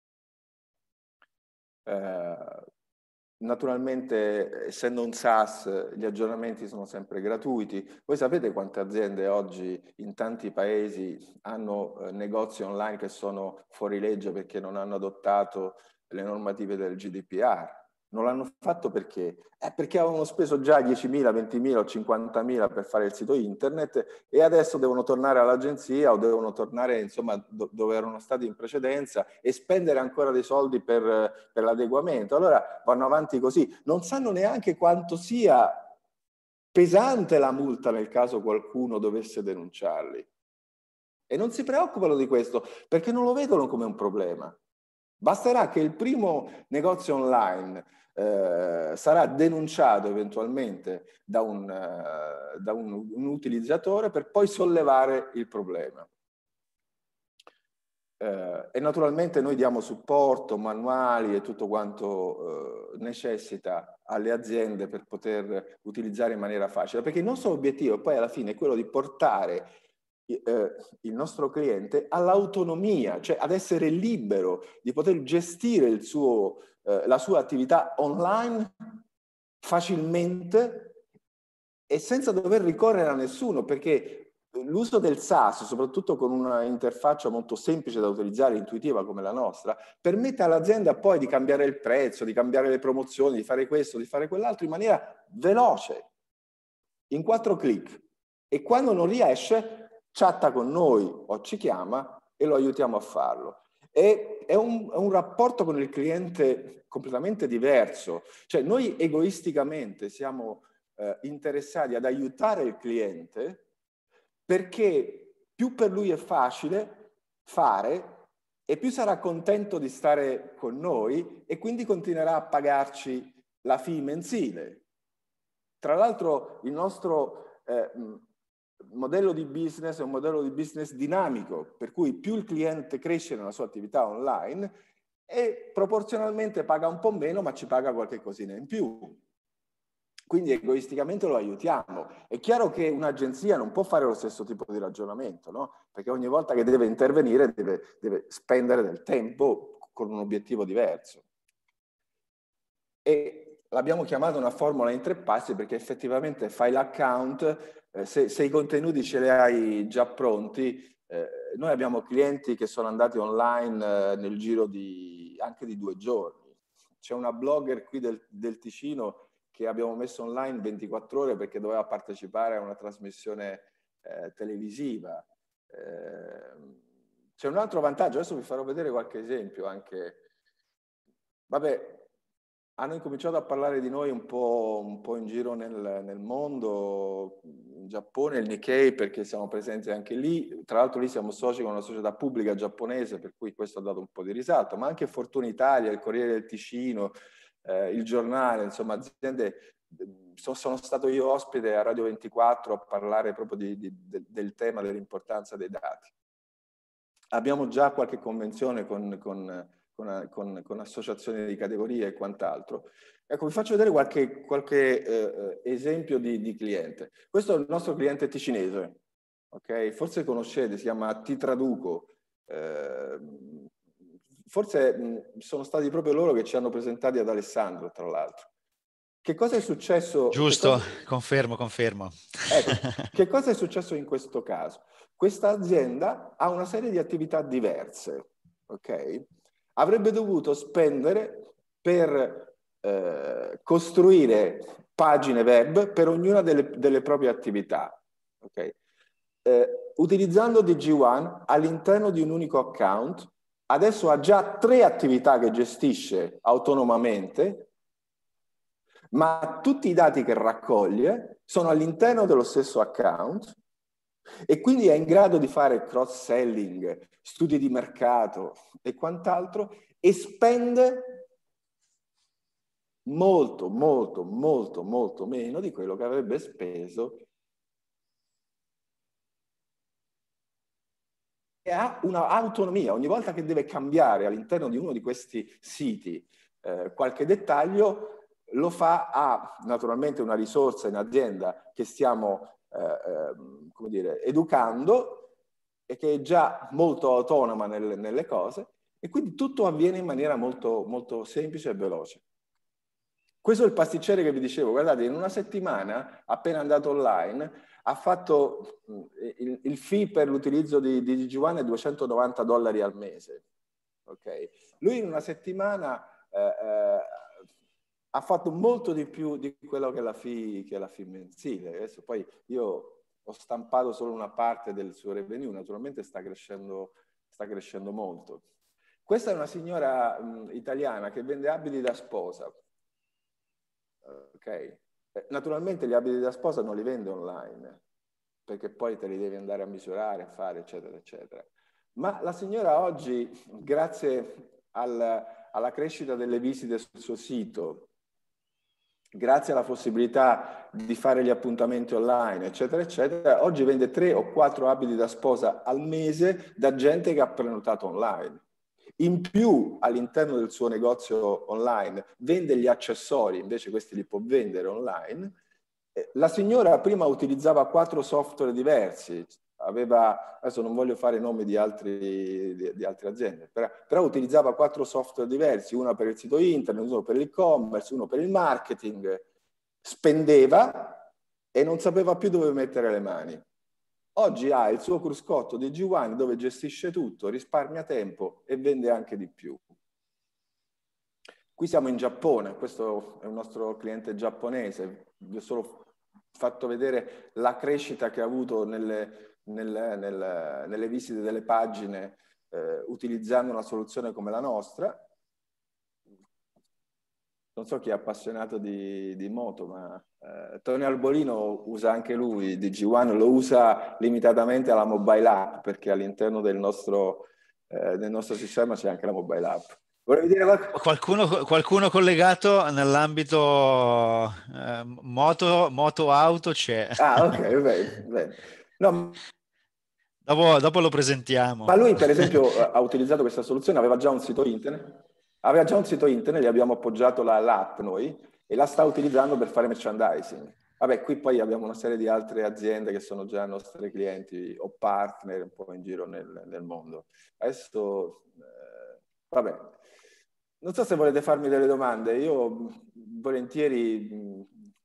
Eh, naturalmente, essendo un SaaS, gli aggiornamenti sono sempre gratuiti. Voi sapete quante aziende oggi in tanti paesi hanno eh, negozi online che sono fuori legge perché non hanno adottato le normative del G D P R? Non l'hanno fatto perché? Eh, perché avevano speso già diecimila, ventimila o cinquantamila per fare il sito internet e adesso devono tornare all'agenzia o devono tornare, insomma, do dove erano stati in precedenza e spendere ancora dei soldi per, per l'adeguamento. Allora vanno avanti così. Non sanno neanche quanto sia pesante la multa nel caso qualcuno dovesse denunciarli. E non si preoccupano di questo perché non lo vedono come un problema. Basterà che il primo negozio online eh, sarà denunciato eventualmente da, un, uh, da un, un utilizzatore per poi sollevare il problema. Eh, e naturalmente noi diamo supporto, manuali e tutto quanto eh, necessita alle aziende per poter utilizzare in maniera facile, perché il nostro obiettivo poi alla fine è quello di portare Eh, il nostro cliente all'autonomia, cioè ad essere libero di poter gestire il suo, eh, la sua attività online facilmente e senza dover ricorrere a nessuno, perché l'uso del SaaS, soprattutto con una interfaccia molto semplice da utilizzare, intuitiva come la nostra, permette all'azienda poi di cambiare il prezzo, di cambiare le promozioni, di fare questo, di fare quell'altro in maniera veloce, in quattro clic. E quando non riesce chatta con noi o ci chiama e lo aiutiamo a farlo. E è un, è un rapporto con il cliente completamente diverso. Cioè noi egoisticamente siamo eh, interessati ad aiutare il cliente perché più per lui è facile fare e più sarà contento di stare con noi e quindi continuerà a pagarci la fee mensile. Tra l'altro il nostro eh, modello di business è un modello di business dinamico, per cui più il cliente cresce nella sua attività online e proporzionalmente paga un po' meno, ma ci paga qualche cosina in più. Quindi egoisticamente lo aiutiamo. È chiaro che un'agenzia non può fare lo stesso tipo di ragionamento, no? Perché ogni volta che deve intervenire deve, deve spendere del tempo con un obiettivo diverso. E l'abbiamo chiamata una formula in tre passi perché effettivamente fai l'account. Eh, se, se i contenuti ce li hai già pronti, eh, noi abbiamo clienti che sono andati online eh, nel giro di anche di due giorni. C'è una blogger qui del, del Ticino che abbiamo messo online ventiquattro ore perché doveva partecipare a una trasmissione eh, televisiva. Eh, c'è un altro vantaggio, adesso vi farò vedere qualche esempio anche. Vabbè, hanno incominciato a parlare di noi un po', un po' in giro nel, nel mondo, in Giappone, il Nikkei, perché siamo presenti anche lì. Tra l'altro lì siamo soci con una società pubblica giapponese, per cui questo ha dato un po' di risalto, ma anche Fortuna Italia, il Corriere del Ticino, eh, il Giornale, insomma aziende. So, sono stato io ospite a Radio ventiquattro a parlare proprio di, di, de, del tema dell'importanza dei dati. Abbiamo già qualche convenzione con... con Con, con, con associazioni di categorie e quant'altro. Ecco, vi faccio vedere qualche, qualche eh, esempio di, di cliente. Questo è il nostro cliente ticinese, ok? Forse conoscete, si chiama Ti Traduco. Eh, forse mh, sono stati proprio loro che ci hanno presentati ad Alessandro, tra l'altro. Che cosa è successo? Giusto, cosa... confermo, confermo. Ecco, che cosa è successo in questo caso? Questa azienda ha una serie di attività diverse, ok? Avrebbe dovuto spendere per eh, costruire pagine web per ognuna delle, delle proprie attività. Okay? Eh, utilizzando D G One all'interno di un unico account, adesso ha già tre attività che gestisce autonomamente, ma tutti i dati che raccoglie sono all'interno dello stesso account e quindi è in grado di fare cross-selling, studi di mercato e quant'altro e spende molto, molto, molto, molto meno di quello che avrebbe speso, e ha un'autonomia. Ogni volta che deve cambiare all'interno di uno di questi siti eh, qualche dettaglio, lo fa a naturalmente una risorsa in azienda che stiamo eh, eh, come dire, educando e che è già molto autonoma nelle, nelle cose, e quindi tutto avviene in maniera molto, molto semplice e veloce. Questo è il pasticcere che vi dicevo. Guardate, in una settimana, appena andato online, ha fatto il, il fee per l'utilizzo di, di D G One è duecentonovanta dollari al mese. Okay? Lui in una settimana eh, eh, ha fatto molto di più di quello che è la fee, che è la fee mensile. Adesso poi io ho stampato solo una parte del suo revenue, naturalmente sta crescendo, sta crescendo molto. Questa è una signora mh, italiana che vende abiti da sposa. Ok, naturalmente gli abiti da sposa non li vende online, perché poi te li devi andare a misurare, a fare, eccetera, eccetera. Ma la signora oggi, grazie al, alla crescita delle visite sul suo sito, grazie alla possibilità di fare gli appuntamenti online, eccetera, eccetera, oggi vende tre o quattro abiti da sposa al mese da gente che ha prenotato online. In più, all'interno del suo negozio online, vende gli accessori, invece questi li può vendere online. La signora prima utilizzava quattro software diversi, aveva, adesso non voglio fare nomi di, altri, di, di altre aziende, però, però utilizzava quattro software diversi, uno per il sito internet, uno per l'e-commerce, uno per il marketing, spendeva e non sapeva più dove mettere le mani. Oggi ha il suo cruscotto di G uno dove gestisce tutto, risparmia tempo e vende anche di più. Qui siamo in Giappone, questo è un nostro cliente giapponese, vi ho solo fatto vedere la crescita che ha avuto nelle, nelle, nelle, nelle visite delle pagine eh, utilizzando una soluzione come la nostra. Non so chi è appassionato di, di moto, ma eh, Tony Albolino usa anche lui D G uno, lo usa limitatamente alla mobile app, perché all'interno del nostro, eh, del nostro sistema c'è anche la mobile app. Volevi dire qualcosa? Qualcuno, qualcuno collegato nell'ambito eh, moto, moto auto c'è. Ah, ok, bene, bene. No, Dopo, dopo lo presentiamo. ma lui, per esempio, ha utilizzato questa soluzione, aveva già un sito internet, aveva già un sito internet, gli abbiamo appoggiato la, l'app noi e la sta utilizzando per fare merchandising. Vabbè, qui poi abbiamo una serie di altre aziende che sono già nostri clienti o partner un po' in giro nel, nel mondo. Adesso, eh, vabbè, non so se volete farmi delle domande, io volentieri mh,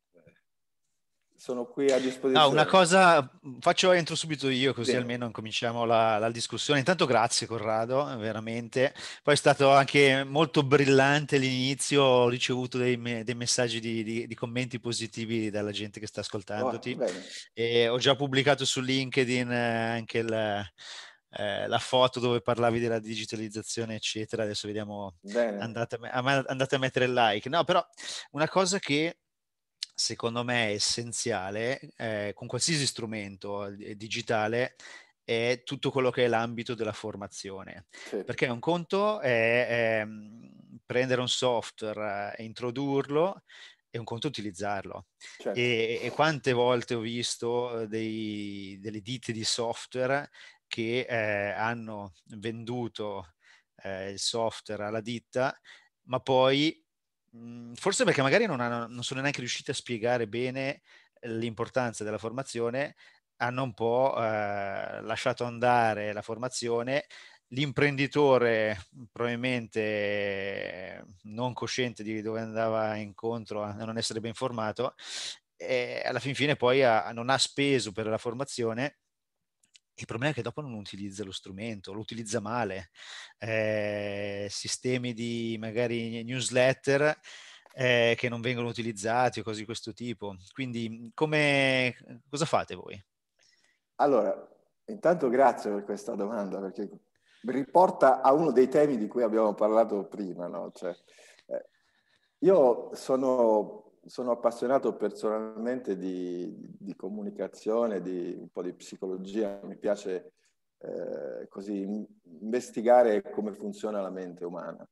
sono qui a disposizione. No, una cosa, faccio, entro subito io così Sì. almeno incominciamo la, la discussione. Intanto grazie Corrado, veramente. Poi è stato anche molto brillante l'inizio, ho ricevuto dei, me- dei messaggi di, di- di commenti positivi dalla gente che sta ascoltandoti. Oh, bene. E ho già pubblicato su LinkedIn eh, anche il, eh, la foto dove parlavi della digitalizzazione, eccetera. Adesso vediamo, Bene. andate a, me- andate a mettere il like. No, però una cosa che secondo me è essenziale eh, con qualsiasi strumento eh, digitale è tutto quello che è l'ambito della formazione. Sì. Perché un conto è, è prendere un software e introdurlo, e un conto utilizzarlo. Certo. E, e quante volte ho visto dei, delle ditte di software che eh, hanno venduto eh, il software alla ditta, ma poi forse perché magari non, hanno, non sono neanche riusciti a spiegare bene l'importanza della formazione, hanno un po' eh, lasciato andare la formazione. L'imprenditore, probabilmente non cosciente di dove andava incontro a non essere ben formato, e alla fin fine poi ha, non ha speso per la formazione. Il problema è che dopo non utilizza lo strumento, lo utilizza male. Eh, sistemi di magari newsletter eh, che non vengono utilizzati o cose di questo tipo. Quindi, come, cosa fate voi? Allora, intanto grazie per questa domanda, perché riporta a uno dei temi di cui abbiamo parlato prima, no? Cioè, eh, io sono, sono appassionato personalmente di, di comunicazione, di un po' di psicologia, mi piace eh, così investigare come funziona la mente umana.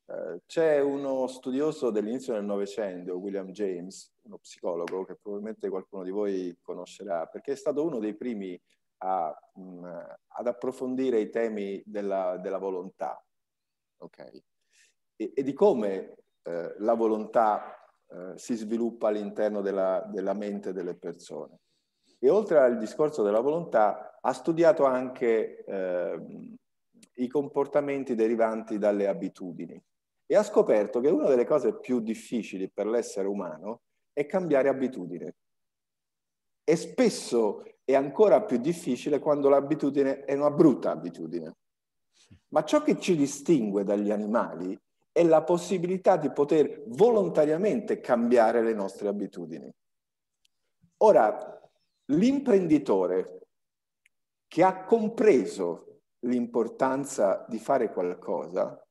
Eh, c'è uno studioso dell'inizio del Novecento, William James, uno psicologo che probabilmente qualcuno di voi conoscerà, perché è stato uno dei primi a, mh, ad approfondire i temi della, della volontà, ok? E, e di come eh, la volontà eh, si sviluppa all'interno della, della mente delle persone. E oltre al discorso della volontà, ha studiato anche eh, i comportamenti derivanti dalle abitudini e ha scoperto che una delle cose più difficili per l'essere umano è cambiare abitudine. E spesso è ancora più difficile quando l'abitudine è una brutta abitudine. Ma ciò che ci distingue dagli animali è la possibilità di poter volontariamente cambiare le nostre abitudini. Ora, l'imprenditore che ha compreso l'importanza di fare qualcosa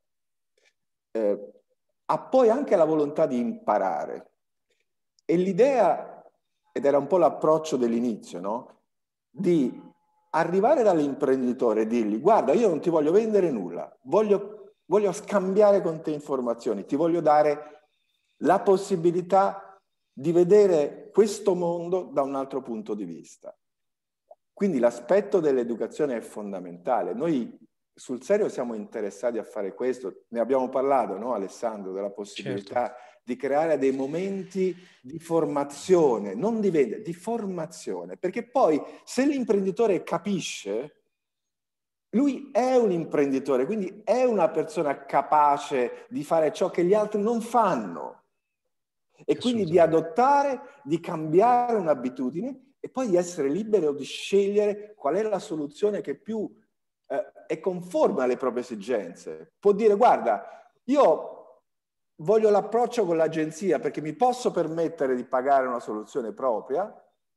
eh, ha poi anche la volontà di imparare. E l'idea, ed era un po' l'approccio dell'inizio, no? Di arrivare dall'imprenditore e dirgli: guarda, io non ti voglio vendere nulla, voglio, voglio scambiare con te informazioni, ti voglio dare la possibilità di vedere questo mondo da un altro punto di vista. Quindi l'aspetto dell'educazione è fondamentale. Noi sul serio siamo interessati a fare questo. Ne abbiamo parlato, no, Alessandro, della possibilità certo. di creare dei momenti di formazione, non di vendita, di formazione. Perché poi se l'imprenditore capisce, lui è un imprenditore, quindi è una persona capace di fare ciò che gli altri non fanno. E quindi di adottare, di cambiare un'abitudine e poi di essere libero di scegliere qual è la soluzione che più eh, è conforme alle proprie esigenze. Può dire: guarda, io voglio l'approccio con l'agenzia perché mi posso permettere di pagare una soluzione propria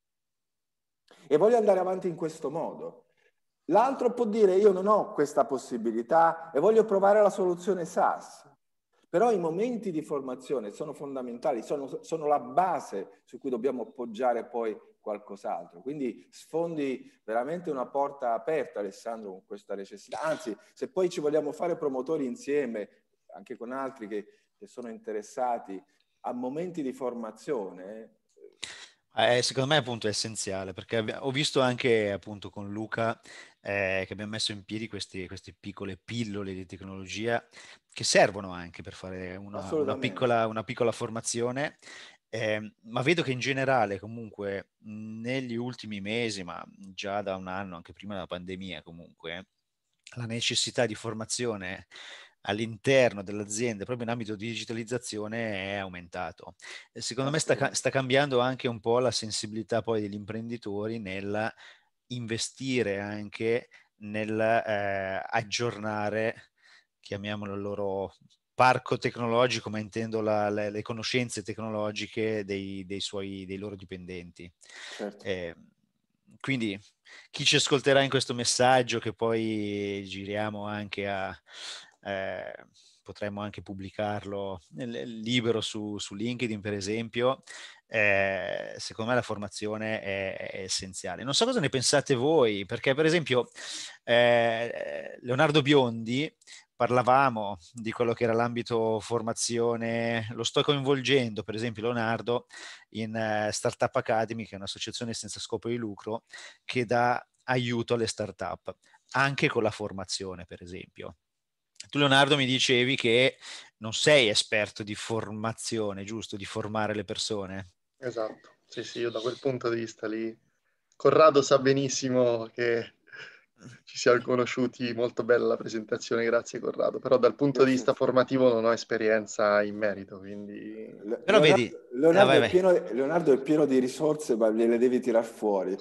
e voglio andare avanti in questo modo. L'altro può dire: io non ho questa possibilità e voglio provare la soluzione SaaS. Però i momenti di formazione sono fondamentali, sono, sono la base su cui dobbiamo appoggiare poi qualcos'altro. Quindi sfondi veramente una porta aperta, Alessandro, con questa necessità. Anzi, se poi ci vogliamo fare promotori insieme, anche con altri che, che sono interessati, a momenti di formazione... Eh, secondo me appunto è essenziale, perché ho visto anche appunto con Luca eh, che abbiamo messo in piedi questi, queste piccole pillole di tecnologia che servono anche per fare una, una, piccola, una piccola formazione, eh, ma vedo che in generale comunque negli ultimi mesi, ma già da un anno, anche prima della pandemia comunque, la necessità di formazione all'interno dell'azienda, proprio in ambito di digitalizzazione, è aumentato. Secondo me sta, sta cambiando anche un po' la sensibilità poi degli imprenditori nel investire anche nel eh, aggiornare, chiamiamolo il loro parco tecnologico, ma intendo la, le, le conoscenze tecnologiche dei, dei, suoi, dei loro dipendenti. Certo. Eh, quindi chi ci ascolterà in questo messaggio, che poi giriamo anche a... Eh, potremmo anche pubblicarlo libero su, su LinkedIn, per esempio, eh, secondo me la formazione è, è essenziale. Non so cosa ne pensate voi, perché per esempio eh, Leonardo Biondi, parlavamo di quello che era l'ambito formazione, lo sto coinvolgendo per esempio Leonardo in uh, Startup Academy, che è un'associazione senza scopo di lucro che dà aiuto alle startup, anche con la formazione per esempio. Tu Leonardo mi dicevi che non sei esperto di formazione, giusto? Di formare le persone. Esatto, sì sì, io da quel punto di vista lì, Corrado sa benissimo che ci siamo conosciuti, molto bella la presentazione, grazie Corrado, però dal punto grazie. di vista formativo non ho esperienza in merito, quindi... Però Leonardo, vedi... Leonardo, ah, è pieno, Leonardo è pieno di risorse, ma gliele devi tirar fuori.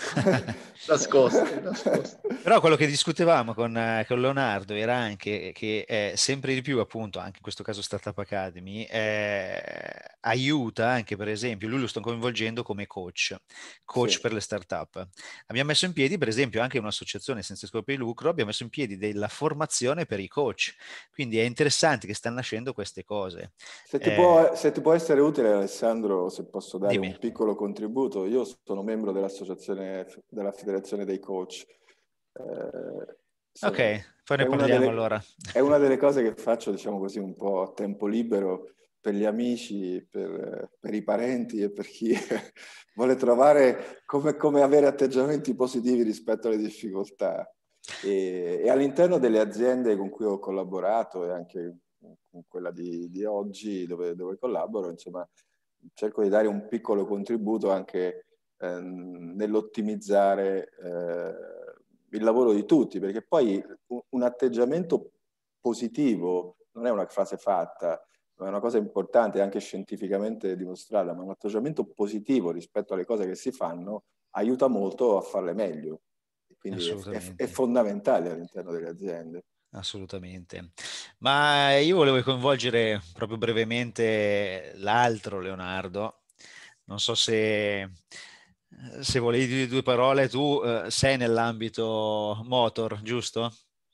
nascosti, nascosti. Però quello che discutevamo con, eh, con Leonardo era anche che eh, sempre di più, appunto, anche in questo caso Startup Academy, eh, aiuta anche, per esempio, lui lo sto coinvolgendo come coach, coach sì. per le startup. Abbiamo messo in piedi, per esempio, anche un'associazione senza scopo di lucro, abbiamo messo in piedi della formazione per i coach. Quindi è interessante che stanno nascendo queste cose. Se ti, eh, può, se ti può essere utile, Alessandro, se posso dare dimmi. un piccolo contributo, io sono membro dell'associazione della Federazione dei Coach. Eh, Sono, ok, poi ne è una parliamo delle, allora. È una delle cose che faccio, diciamo così, un po' a tempo libero per gli amici, per, per i parenti e per chi vuole trovare come, come avere atteggiamenti positivi rispetto alle difficoltà. E, e all'interno delle aziende con cui ho collaborato e anche con quella di, di oggi dove, dove collaboro, insomma, cerco di dare un piccolo contributo anche ehm, nell'ottimizzare eh, il lavoro di tutti, perché poi un, un atteggiamento positivo non è una frase fatta, ma è una cosa importante, anche scientificamente dimostrata, ma un atteggiamento positivo rispetto alle cose che si fanno aiuta molto a farle meglio. Quindi è, è, è fondamentale all'interno delle aziende. Assolutamente. Ma io volevo coinvolgere proprio brevemente l'altro Leonardo. Non so se, se volevi dire due parole. Tu eh, sei nell'ambito motor, giusto?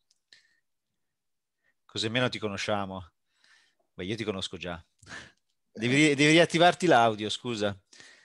Così almeno ti conosciamo. Beh, io ti conosco già. Devi, devi riattivarti l'audio, scusa.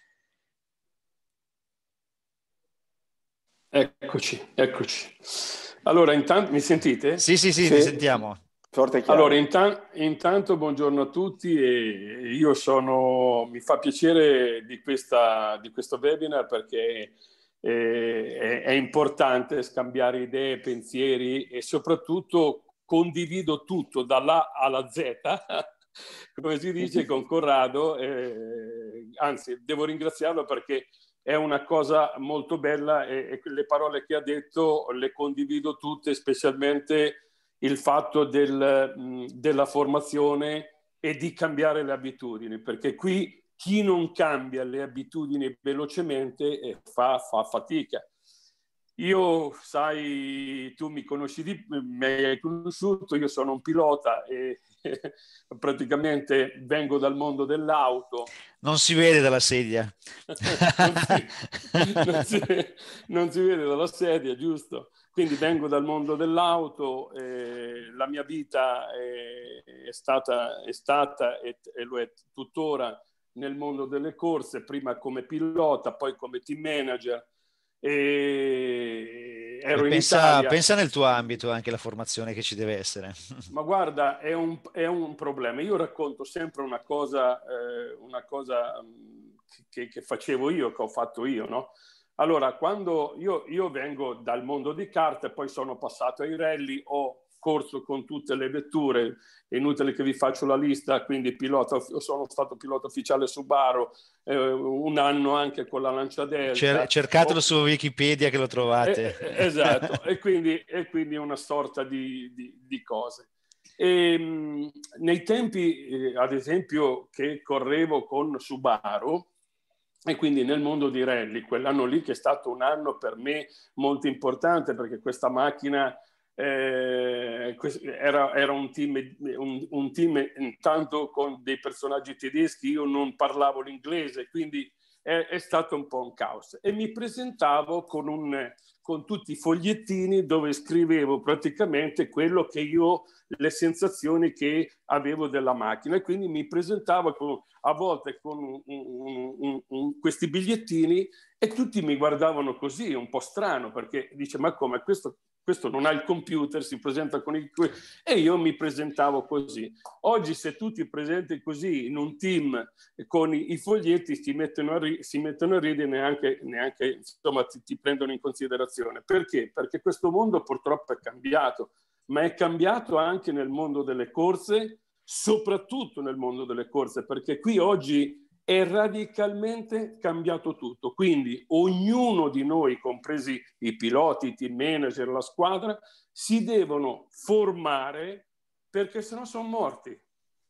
Eccoci, eccoci. Allora, intanto mi sentite? Sì, sì, sì, sì, ti sentiamo. Forte e chiaro. Allora, intan- intanto buongiorno a tutti e io sono, mi fa piacere di, questa, di questo webinar perché eh, è, è importante scambiare idee, pensieri e soprattutto condivido tutto dall'A alla Z, come si dice con Corrado, eh, anzi devo ringraziarlo perché è una cosa molto bella e, e le parole che ha detto le condivido tutte, specialmente il fatto del, mh, della formazione e di cambiare le abitudini, perché qui chi non cambia le abitudini velocemente eh, fa, fa fatica. Io, sai, tu mi conosci di, mi hai conosciuto, io sono un pilota e praticamente vengo dal mondo dell'auto. Non si vede dalla sedia. non, si, non, si, non si vede dalla sedia, giusto? Quindi vengo dal mondo dell'auto, eh, la mia vita è, è, stata, è stata e, e lo è tuttora nel mondo delle corse, prima come pilota, poi come team manager. E ero in pensa, Italia. Pensa nel tuo ambito anche la formazione che ci deve essere. Ma guarda, è un, è un problema. Io racconto sempre una cosa, eh, una cosa che, che facevo io, che ho fatto io, no? Allora, quando io, io vengo dal mondo di kart e poi sono passato ai rally, ho corso con tutte le vetture, è inutile che vi faccio la lista, quindi pilota, sono stato pilota ufficiale Subaru, eh, un anno anche con la Lancia Delta. Cercatelo ho... su Wikipedia che lo trovate. Eh, esatto, e quindi, e quindi una sorta di, di, di cose. E, mh, nei tempi, eh, ad esempio, che correvo con Subaru, e quindi nel mondo di rally, quell'anno lì che è stato un anno per me molto importante perché questa macchina eh, era, era un, team, un, un team intanto con dei personaggi tedeschi, io non parlavo l'inglese, quindi è, è stato un po' un caos. E mi presentavo con, un, con tutti i fogliettini dove scrivevo praticamente quello che io, le sensazioni che avevo della macchina, e quindi mi presentavo con, a volte con un, un, un, un, questi bigliettini e tutti mi guardavano così, un po' strano, perché dice ma come questo, questo non ha il computer, si presenta con il... e io mi presentavo così. Oggi se tu ti presenti così in un team con i, i foglietti si mettono a, ri, si mettono a ridere, neanche, neanche insomma ti, ti prendono in considerazione. Perché? Perché questo mondo purtroppo è cambiato, ma è cambiato anche nel mondo delle corse, soprattutto nel mondo delle corse, perché qui oggi è radicalmente cambiato tutto. Quindi ognuno di noi, compresi i piloti, i team manager, la squadra, si devono formare perché sennò sono morti.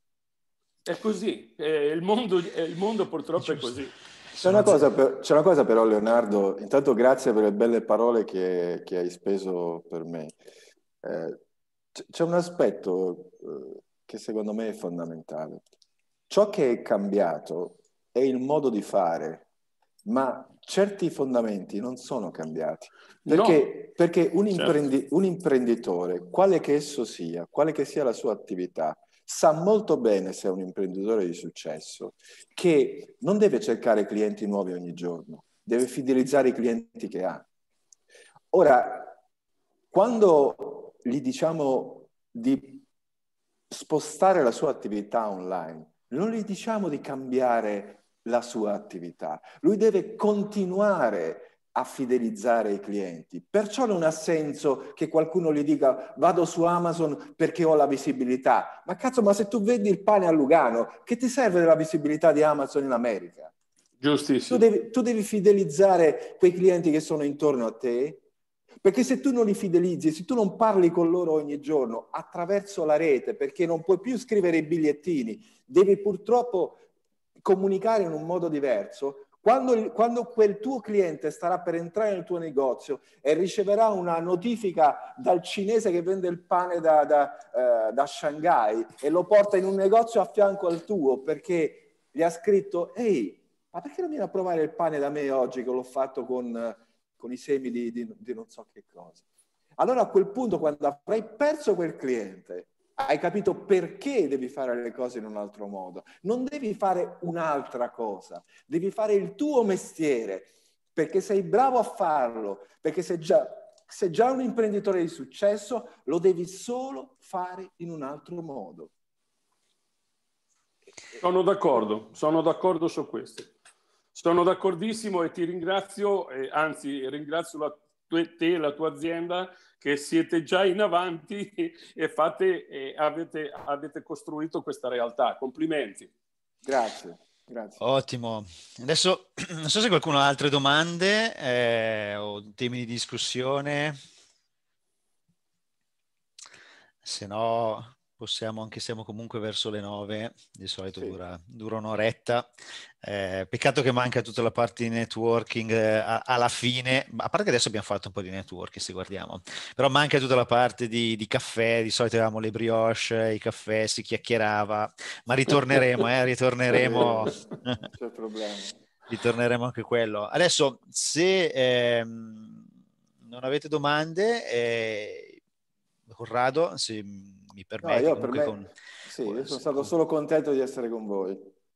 È così, eh, il, mondo, eh, il mondo purtroppo è, è così. C'è una, cosa per, c'è una cosa però, Leonardo, intanto grazie per le belle parole che, che hai speso per me. Eh, c'è un aspetto eh, che secondo me è fondamentale. Ciò che è cambiato è il modo di fare, ma certi fondamenti non sono cambiati. Perché, no. perché un, imprendi, certo. un imprenditore, quale che esso sia, quale che sia la sua attività, sa molto bene, se è un imprenditore di successo, che non deve cercare clienti nuovi ogni giorno, deve fidelizzare i clienti che ha. Ora, quando gli diciamo di spostare la sua attività online, non gli diciamo di cambiare la sua attività. Lui deve continuare a fidelizzare i clienti. Perciò non ha senso che qualcuno gli dica vado su Amazon perché ho la visibilità. Ma cazzo, ma se tu vendi il pane a Lugano, che ti serve della visibilità di Amazon in America? Giustissimo. Tu devi, tu devi fidelizzare quei clienti che sono intorno a te, perché se tu non li fidelizzi, se tu non parli con loro ogni giorno attraverso la rete, perché non puoi più scrivere i bigliettini, devi purtroppo comunicare in un modo diverso. Quando, quando quel tuo cliente starà per entrare nel tuo negozio e riceverà una notifica dal cinese che vende il pane da, da, eh, da Shanghai e lo porta in un negozio a fianco al tuo perché gli ha scritto ehi, ma perché non vieni a provare il pane da me oggi che l'ho fatto con, con i semi di, di, di non so che cosa? Allora a quel punto, quando avrai perso quel cliente, hai capito perché devi fare le cose in un altro modo. Non devi fare un'altra cosa, devi fare il tuo mestiere, perché sei bravo a farlo, perché sei già, sei già un imprenditore di successo, lo devi solo fare in un altro modo. Sono d'accordo, sono d'accordo su questo. Sono d'accordissimo e ti ringrazio, eh, anzi ringrazio la, te e la tua azienda che siete già in avanti e fate, eh, avete, avete costruito questa realtà. Complimenti. Grazie, grazie. Ottimo. Adesso non so se qualcuno ha altre domande eh, o temi di discussione. Se no possiamo, anche siamo comunque verso le nove, di solito sì. dura, dura un'oretta. Eh, peccato che manca tutta la parte di networking eh, alla fine, a parte che adesso abbiamo fatto un po' di networking se guardiamo, però manca tutta la parte di, di caffè, di solito avevamo le brioche, i caffè, si chiacchierava, ma ritorneremo, eh, ritorneremo. Non c'è problema. Ritorneremo anche quello. Adesso, se ehm, non avete domande, eh, Corrado, se mi permetti, no, io comunque per me, con, sì, io sono con, stato solo contento di essere con voi.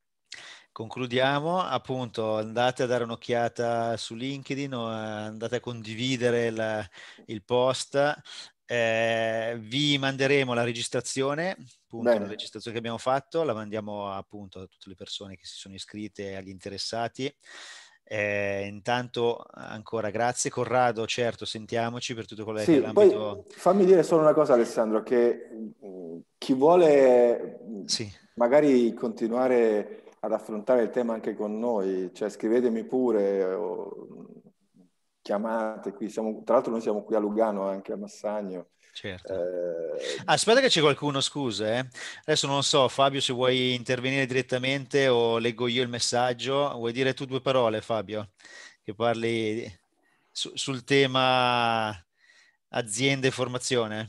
Concludiamo, appunto, andate a dare un'occhiata su LinkedIn o andate a condividere la, il post. Eh, vi manderemo la registrazione, appunto, Bene. la registrazione che abbiamo fatto, la mandiamo appunto a tutte le persone che si sono iscritte e agli interessati. Eh, intanto ancora grazie Corrado, certo, sentiamoci per tutto quello che sì, è l'ambito. Poi fammi dire solo una cosa, Alessandro, che chi vuole sì. magari continuare ad affrontare il tema anche con noi, cioè scrivetemi pure o chiamate qui, siamo, tra l'altro noi siamo qui a Lugano, anche a Massagno. Certo. Eh... Aspetta che c'è qualcuno, scusa, eh. Adesso non so, Fabio, se vuoi intervenire direttamente o leggo io il messaggio. Vuoi dire tu due parole, Fabio, che parli su, sul tema aziende e formazione?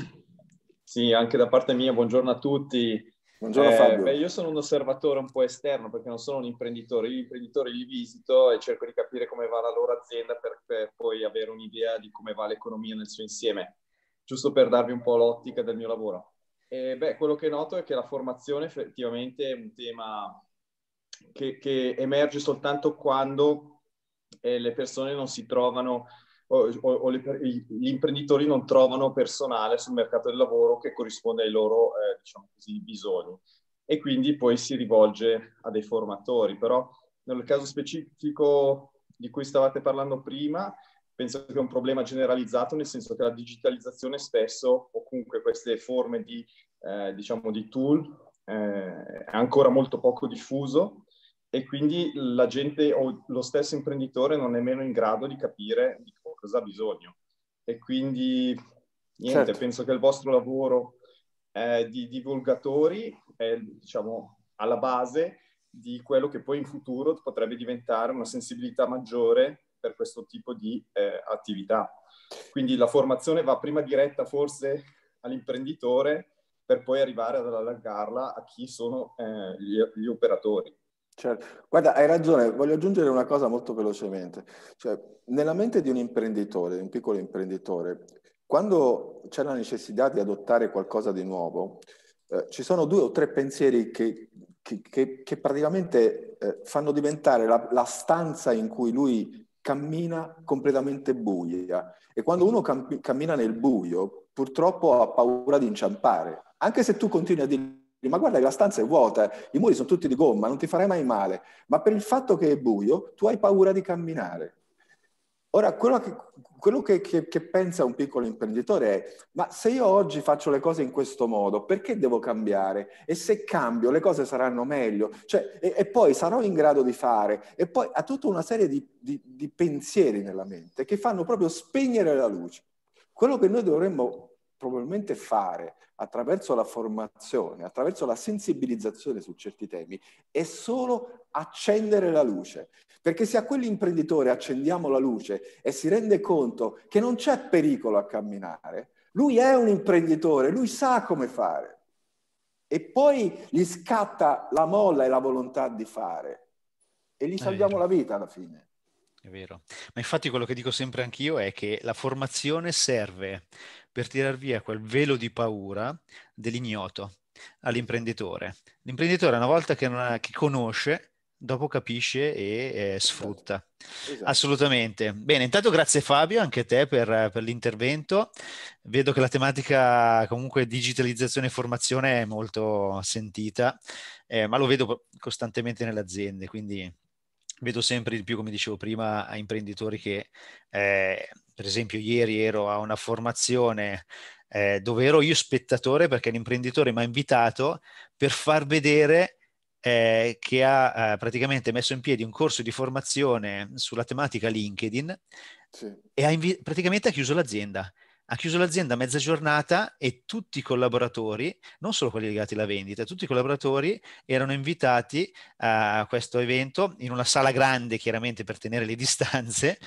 Sì, anche da parte mia, buongiorno a tutti. Buongiorno eh, Fabio. Beh, io sono un osservatore un po' esterno perché non sono un imprenditore. Io gli imprenditori li visito e cerco di capire come va la loro azienda per, per poi avere un'idea di come va l'economia nel suo insieme, giusto per darvi un po' l'ottica del mio lavoro. E, beh, quello che noto è che la formazione effettivamente è un tema che, che emerge soltanto quando eh, le persone non si trovano o, o, o le, gli imprenditori non trovano personale sul mercato del lavoro che corrisponde ai loro eh, diciamo così, bisogni, e quindi poi si rivolge a dei formatori. Però nel caso specifico di cui stavate parlando prima, penso che è un problema generalizzato, nel senso che la digitalizzazione spesso, o comunque queste forme di, eh, diciamo, di tool, eh, è ancora molto poco diffuso, e quindi la gente o lo stesso imprenditore non è meno in grado di capire di cosa ha bisogno. E quindi, niente, certo. Penso che il vostro lavoro eh, di divulgatori è, diciamo, alla base di quello che poi in futuro potrebbe diventare una sensibilità maggiore per questo tipo di eh, attività. Quindi la formazione va prima diretta forse all'imprenditore per poi arrivare ad allargarla a chi sono eh, gli, gli operatori. Certo. Guarda, hai ragione, voglio aggiungere una cosa molto velocemente. Cioè, nella mente di un imprenditore, di un piccolo imprenditore, quando c'è la necessità di adottare qualcosa di nuovo, eh, ci sono due o tre pensieri che, che, che, che praticamente eh, fanno diventare la, la stanza in cui lui cammina completamente buia e quando uno cam- cammina nel buio purtroppo ha paura di inciampare, anche se tu continui a dire ma guarda che la stanza è vuota, i muri sono tutti di gomma, non ti farai mai male, ma per il fatto che è buio tu hai paura di camminare. Ora, quello che, quello che, che, che pensa un piccolo imprenditore è, ma se io oggi faccio le cose in questo modo, perché devo cambiare? E se cambio le cose saranno meglio? Cioè, e, e poi sarò in grado di fare? E poi ha tutta una serie di, di, di pensieri nella mente che fanno proprio spegnere la luce. Quello che noi dovremmo probabilmente fare attraverso la formazione, attraverso la sensibilizzazione su certi temi, è solo accendere la luce. Perché se a quell'imprenditore accendiamo la luce e si rende conto che non c'è pericolo a camminare, lui è un imprenditore, lui sa come fare. E poi gli scatta la molla e la volontà di fare. E gli salviamo la vita alla fine. È vero. Ma infatti quello che dico sempre anch'io è che la formazione serve per tirar via quel velo di paura dell'ignoto all'imprenditore. L'imprenditore una volta che, non ha, che conosce, dopo capisce e eh, sfrutta. Esatto. Assolutamente. Bene, intanto grazie Fabio, anche a te per, per l'intervento. Vedo che la tematica comunque digitalizzazione e formazione è molto sentita, eh, ma lo vedo costantemente nelle aziende, quindi vedo sempre di più, come dicevo prima, a imprenditori che, eh, per esempio, ieri ero a una formazione eh, dove ero io spettatore perché l'imprenditore mi ha invitato per far vedere eh, che ha eh, praticamente messo in piedi un corso di formazione sulla tematica LinkedIn, sì. E ha invi- praticamente ha chiuso l'azienda. Ha chiuso l'azienda a mezza giornata e tutti i collaboratori, non solo quelli legati alla vendita, tutti i collaboratori erano invitati a questo evento in una sala grande, chiaramente per tenere le distanze,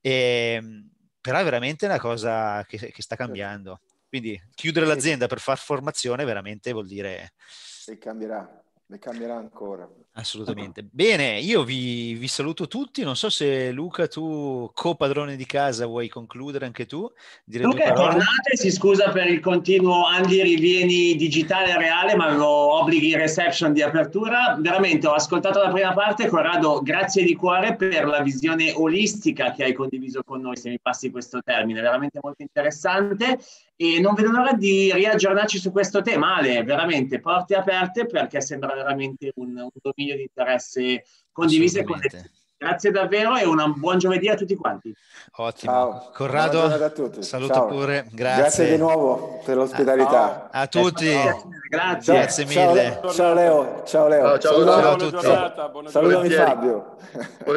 e, però è veramente una cosa che, che sta cambiando. Quindi chiudere l'azienda per far formazione veramente vuol dire... E cambierà. Ne cambierà ancora. Assolutamente. Bene, io vi, vi saluto tutti. Non so se Luca, tu co-padrone di casa, vuoi concludere anche tu? Dire Luca è tornato e si scusa per il continuo Andy rivieni digitale reale, ma avevo obblighi reception di apertura. Veramente ho ascoltato la prima parte. Corrado, grazie di cuore per la visione olistica che hai condiviso con noi, se mi passi questo termine, veramente molto interessante. E non vedo l'ora di riaggiornarci su questo tema, Ale, veramente porte aperte perché sembra veramente un, un dominio di interesse condiviso e condiviso. Grazie davvero e un buon giovedì a tutti quanti. Ottimo. Ciao. Corrado, a tutti. saluto Ciao. pure. Grazie. Grazie di nuovo per l'ospitalità. A, a tutti. Grazie. Grazie mille. Ciao, ciao Leo. Ciao Leo. Ciao, ciao, ciao, ciao a tutti. Buona giornata, buona Salutami giornata. Fabio.